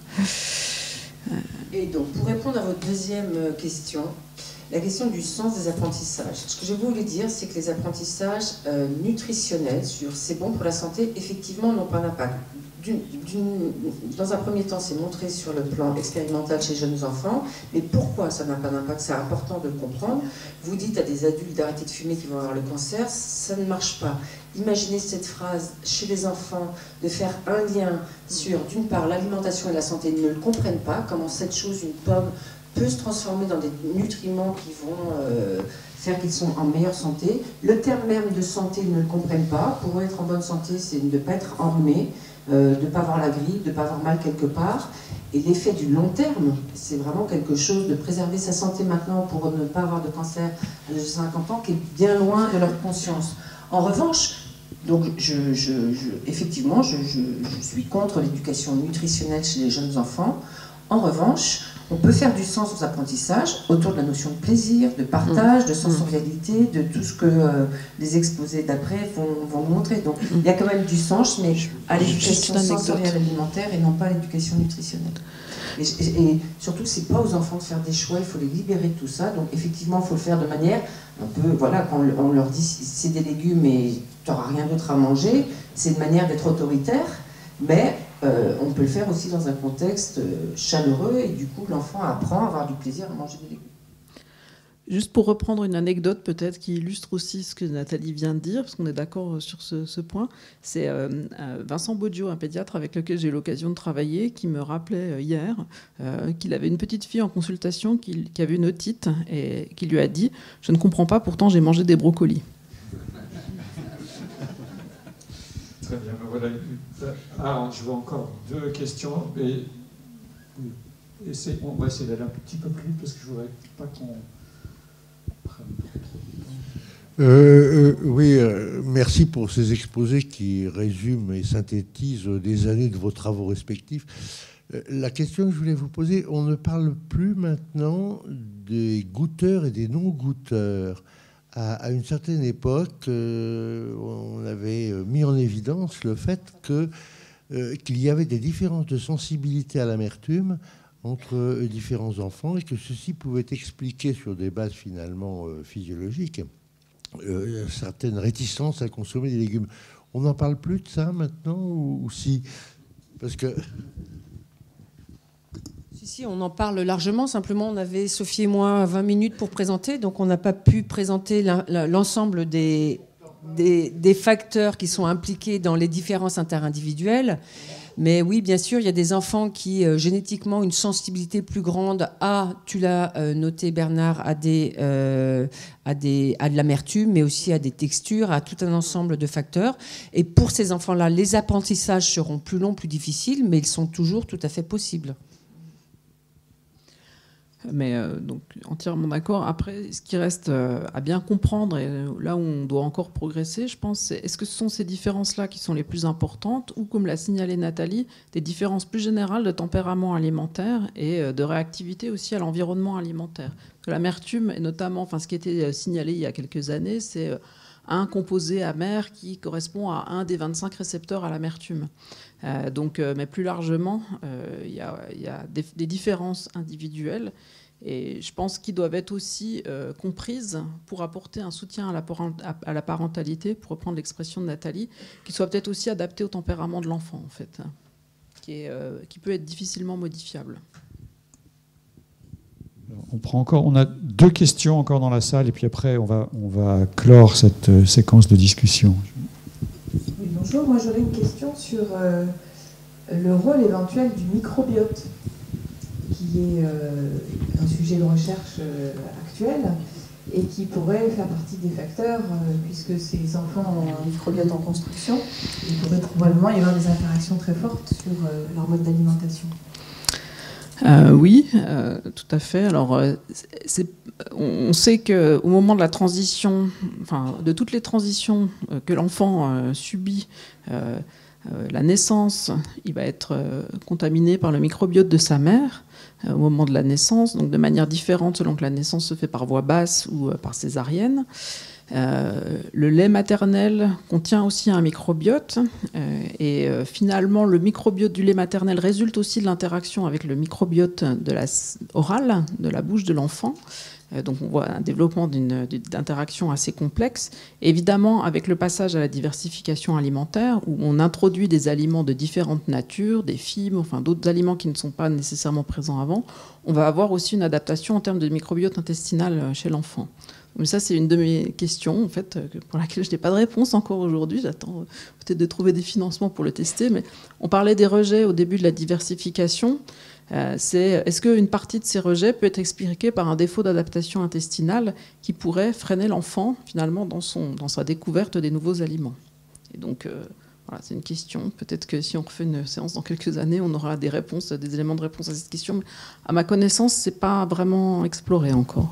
Et donc, pour répondre à votre deuxième question, la question du sens des apprentissages. Ce que je voulais dire, c'est que les apprentissages euh, nutritionnels sur c'est bon pour la santé, effectivement, n'ont pas d'impact. D'une, d'une, dans un premier temps, c'est montré sur le plan expérimental chez jeunes enfants, mais pourquoi ça n'a pas d'impact? C'est important de le comprendre. Vous dites à des adultes d'arrêter de fumer qui vont avoir le cancer, ça ne marche pas. Imaginez cette phrase chez les enfants, de faire un lien sur, d'une part, l'alimentation et la santé, ils ne le comprennent pas, comment cette chose, une pomme, peut se transformer dans des nutriments qui vont euh, faire qu'ils sont en meilleure santé. Le terme même de santé, ils ne le comprennent pas. Pour eux, être en bonne santé, c'est de ne pas être enrhumé, euh, de ne pas avoir la grippe, de ne pas avoir mal quelque part. Et l'effet du long terme, c'est vraiment quelque chose de préserver sa santé maintenant pour ne pas avoir de cancer à l'âge de cinquante ans, qui est bien loin de leur conscience. En revanche, donc je, je, je, effectivement, je, je, je suis contre l'éducation nutritionnelle chez les jeunes enfants. En revanche, On peut faire du sens aux apprentissages autour de la notion de plaisir, de partage, de sensorialité, de tout ce que euh, les exposés d'après vont, vont montrer. Donc il y a quand même du sens, mais à l'éducation sensorielle alimentaire et non pas à l'éducation nutritionnelle. Et, et, et surtout, c'est pas aux enfants de faire des choix, il faut les libérer de tout ça. Donc effectivement, il faut le faire de manière un peu, voilà, quand on leur dit c'est des légumes et tu n'auras rien d'autre à manger, c'est une manière d'être autoritaire, mais euh, on peut le faire aussi dans un contexte chaleureux et du coup l'enfant apprend à avoir du plaisir à manger des légumes. Juste pour reprendre une anecdote peut-être qui illustre aussi ce que Nathalie vient de dire, parce qu'on est d'accord sur ce, ce point, c'est euh, Vincent Baudio, un pédiatre avec lequel j'ai eu l'occasion de travailler, qui me rappelait hier euh, qu'il avait une petite fille en consultation qui, qui avait une otite et qui lui a dit « Je ne comprends pas, pourtant j'ai mangé des brocolis ». Très bien, voilà. Ah, je vois encore deux questions. Et, et on va essayer d'aller un petit peu plus vite parce que je ne voudrais pas qu'on... Euh, euh, oui, euh, merci pour ces exposés qui résument et synthétisent des années de vos travaux respectifs. Euh, la question que je voulais vous poser, on ne parle plus maintenant des goûteurs et des non-goûteurs. À, à une certaine époque, euh, on avait mis en évidence le fait que, euh, qu'il y avait des différences de sensibilité à l'amertume entre différents enfants et que ceci pouvait expliquer sur des bases finalement euh, physiologiques euh, certaines réticences à consommer des légumes. On n'en parle plus de ça maintenant ou, ou si parce que si, si, on en parle largement. Simplement, on avait, Sophie et moi, vingt minutes pour présenter, donc on n'a pas pu présenter l'ensemble des, des, des facteurs qui sont impliqués dans les différences interindividuelles. Mais oui, bien sûr, il y a des enfants qui, euh, génétiquement, une sensibilité plus grande à, tu l'as euh, noté Bernard, à, des, euh, à, des, à de l'amertume, mais aussi à des textures, à tout un ensemble de facteurs. Et pour ces enfants-là, les apprentissages seront plus longs, plus difficiles, mais ils sont toujours tout à fait possibles. Mais euh, donc entièrement d'accord. Après, ce qui reste euh, à bien comprendre, et là où on doit encore progresser, je pense, c'est est-ce que ce sont ces différences-là qui sont les plus importantes, ou comme l'a signalé Nathalie, des différences plus générales de tempérament alimentaire et euh, de réactivité aussi à l'environnement alimentaire. L'amertume, et notamment, enfin, ce qui était signalé il y a quelques années, c'est euh, un composé amer qui correspond à un des vingt-cinq récepteurs à l'amertume. Euh, donc, euh, mais plus largement, euh, il y a, il y a des, des différences individuelles et je pense qu'ils doivent être aussi euh, comprises pour apporter un soutien à la, à la parentalité, pour reprendre l'expression de Nathalie, qui soit peut-être aussi adapté au tempérament de l'enfant, en fait, hein, qui, est, euh, qui peut être difficilement modifiable. On prend encore, on a deux questions encore dans la salle et puis après on va, on va clore cette euh, séquence de discussion. Oui, bonjour, moi j'aurais une question sur euh, le rôle éventuel du microbiote, qui est euh, un sujet de recherche euh, actuel et qui pourrait faire partie des facteurs, euh, puisque ces enfants ont un microbiote en construction, il pourrait probablement y avoir des interactions très fortes sur euh, leur mode d'alimentation. Euh, oui, euh, tout à fait. Alors, euh, c'est, on sait qu'au moment de la transition, enfin, de toutes les transitions euh, que l'enfant euh, subit, euh, euh, la naissance, il va être euh, contaminé par le microbiote de sa mère euh, au moment de la naissance, donc de manière différente selon que la naissance se fait par voie basse ou euh, par césarienne. Euh, le lait maternel contient aussi un microbiote euh, et euh, finalement le microbiote du lait maternel résulte aussi de l'interaction avec le microbiote de la, oral de la bouche de l'enfant. Euh, donc on voit un développement d'une, d'interaction assez complexe. Évidemment, avec le passage à la diversification alimentaire, où on introduit des aliments de différentes natures, des fibres, enfin d'autres aliments qui ne sont pas nécessairement présents avant, on va avoir aussi une adaptation en termes de microbiote intestinal chez l'enfant. Mais ça, c'est une de mes questions, en fait, pour laquelle je n'ai pas de réponse encore aujourd'hui. J'attends peut-être de trouver des financements pour le tester. Mais on parlait des rejets au début de la diversification. Euh, c'est, est-ce qu'une partie de ces rejets peut être expliquée par un défaut d'adaptation intestinale qui pourrait freiner l'enfant, finalement, dans, son, dans sa découverte des nouveaux aliments? Et donc, euh, voilà, c'est une question. Peut-être que si on refait une séance dans quelques années, on aura des réponses, des éléments de réponse à cette question. Mais à ma connaissance, ce n'est pas vraiment exploré encore.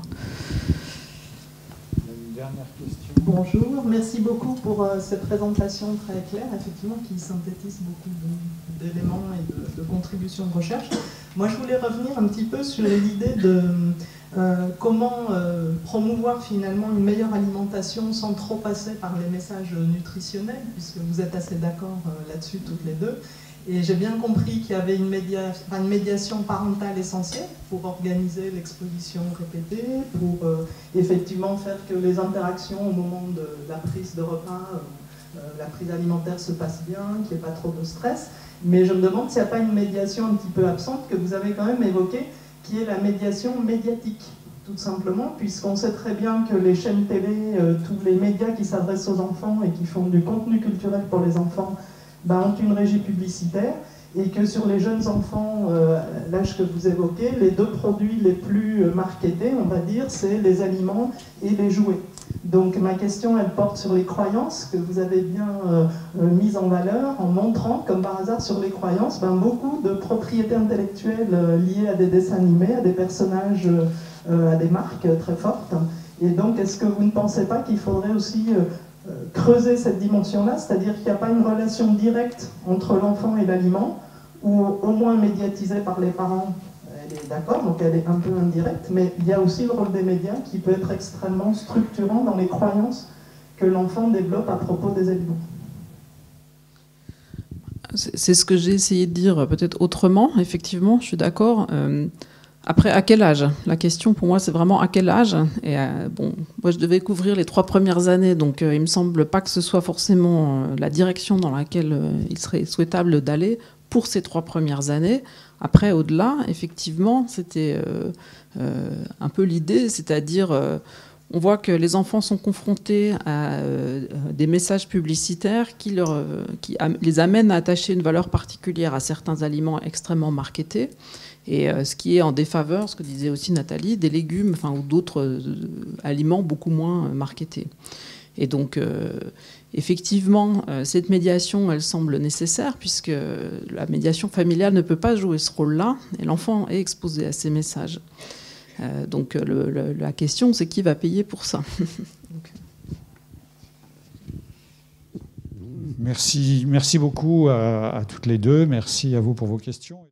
Bonjour, merci beaucoup pour euh, cette présentation très claire, effectivement, qui synthétise beaucoup de, d'éléments et de, de contributions de recherche. Moi, je voulais revenir un petit peu sur l'idée de euh, comment euh, promouvoir finalement une meilleure alimentation sans trop passer par les messages nutritionnels, puisque vous êtes assez d'accord euh, là-dessus toutes les deux. Et j'ai bien compris qu'il y avait une, média... enfin, une médiation parentale essentielle pour organiser l'exposition répétée, pour euh, effectivement faire que les interactions au moment de la prise de repas, euh, la prise alimentaire se passe bien, qu'il n'y ait pas trop de stress. Mais je me demande s'il n'y a pas une médiation un petit peu absente que vous avez quand même évoquée, qui est la médiation médiatique, tout simplement, puisqu'on sait très bien que les chaînes télé, euh, tous les médias qui s'adressent aux enfants et qui font du contenu culturel pour les enfants, ben, ont une régie publicitaire, et que sur les jeunes enfants, euh, l'âge que vous évoquez, les deux produits les plus marketés, on va dire, c'est les aliments et les jouets. Donc ma question, elle porte sur les croyances que vous avez bien euh, mises en valeur, en montrant, comme par hasard sur les croyances, ben, beaucoup de propriétés intellectuelles euh, liées à des dessins animés, à des personnages, euh, à des marques très fortes. Et donc, est-ce que vous ne pensez pas qu'il faudrait aussi euh, creuser cette dimension-là, c'est-à-dire qu'il n'y a pas une relation directe entre l'enfant et l'aliment, ou au moins médiatisée par les parents, elle est d'accord, donc elle est un peu indirecte, mais il y a aussi le rôle des médias qui peut être extrêmement structurant dans les croyances que l'enfant développe à propos des aliments. C'est ce que j'ai essayé de dire peut-être autrement, effectivement, je suis d'accord. Euh, Après, à quel âge? La question pour moi, c'est vraiment à quel âge. Et euh, bon, moi, je devais couvrir les trois premières années, donc euh, il me semble pas que ce soit forcément euh, la direction dans laquelle euh, il serait souhaitable d'aller pour ces trois premières années. Après, au-delà, effectivement, c'était euh, euh, un peu l'idée, c'est-à-dire, euh, on voit que les enfants sont confrontés à euh, des messages publicitaires qui, leur, euh, qui am- les amènent à attacher une valeur particulière à certains aliments extrêmement marketés. Et euh, ce qui est en défaveur, ce que disait aussi Nathalie, des légumes, enfin, ou d'autres euh, aliments beaucoup moins euh, marketés. Et donc, euh, effectivement, euh, cette médiation, elle semble nécessaire, puisque la médiation familiale ne peut pas jouer ce rôle-là, et l'enfant est exposé à ces messages. Euh, donc, le, le, la question, c'est qui va payer pour ça? Donc, merci, merci beaucoup à, à toutes les deux. Merci à vous pour vos questions.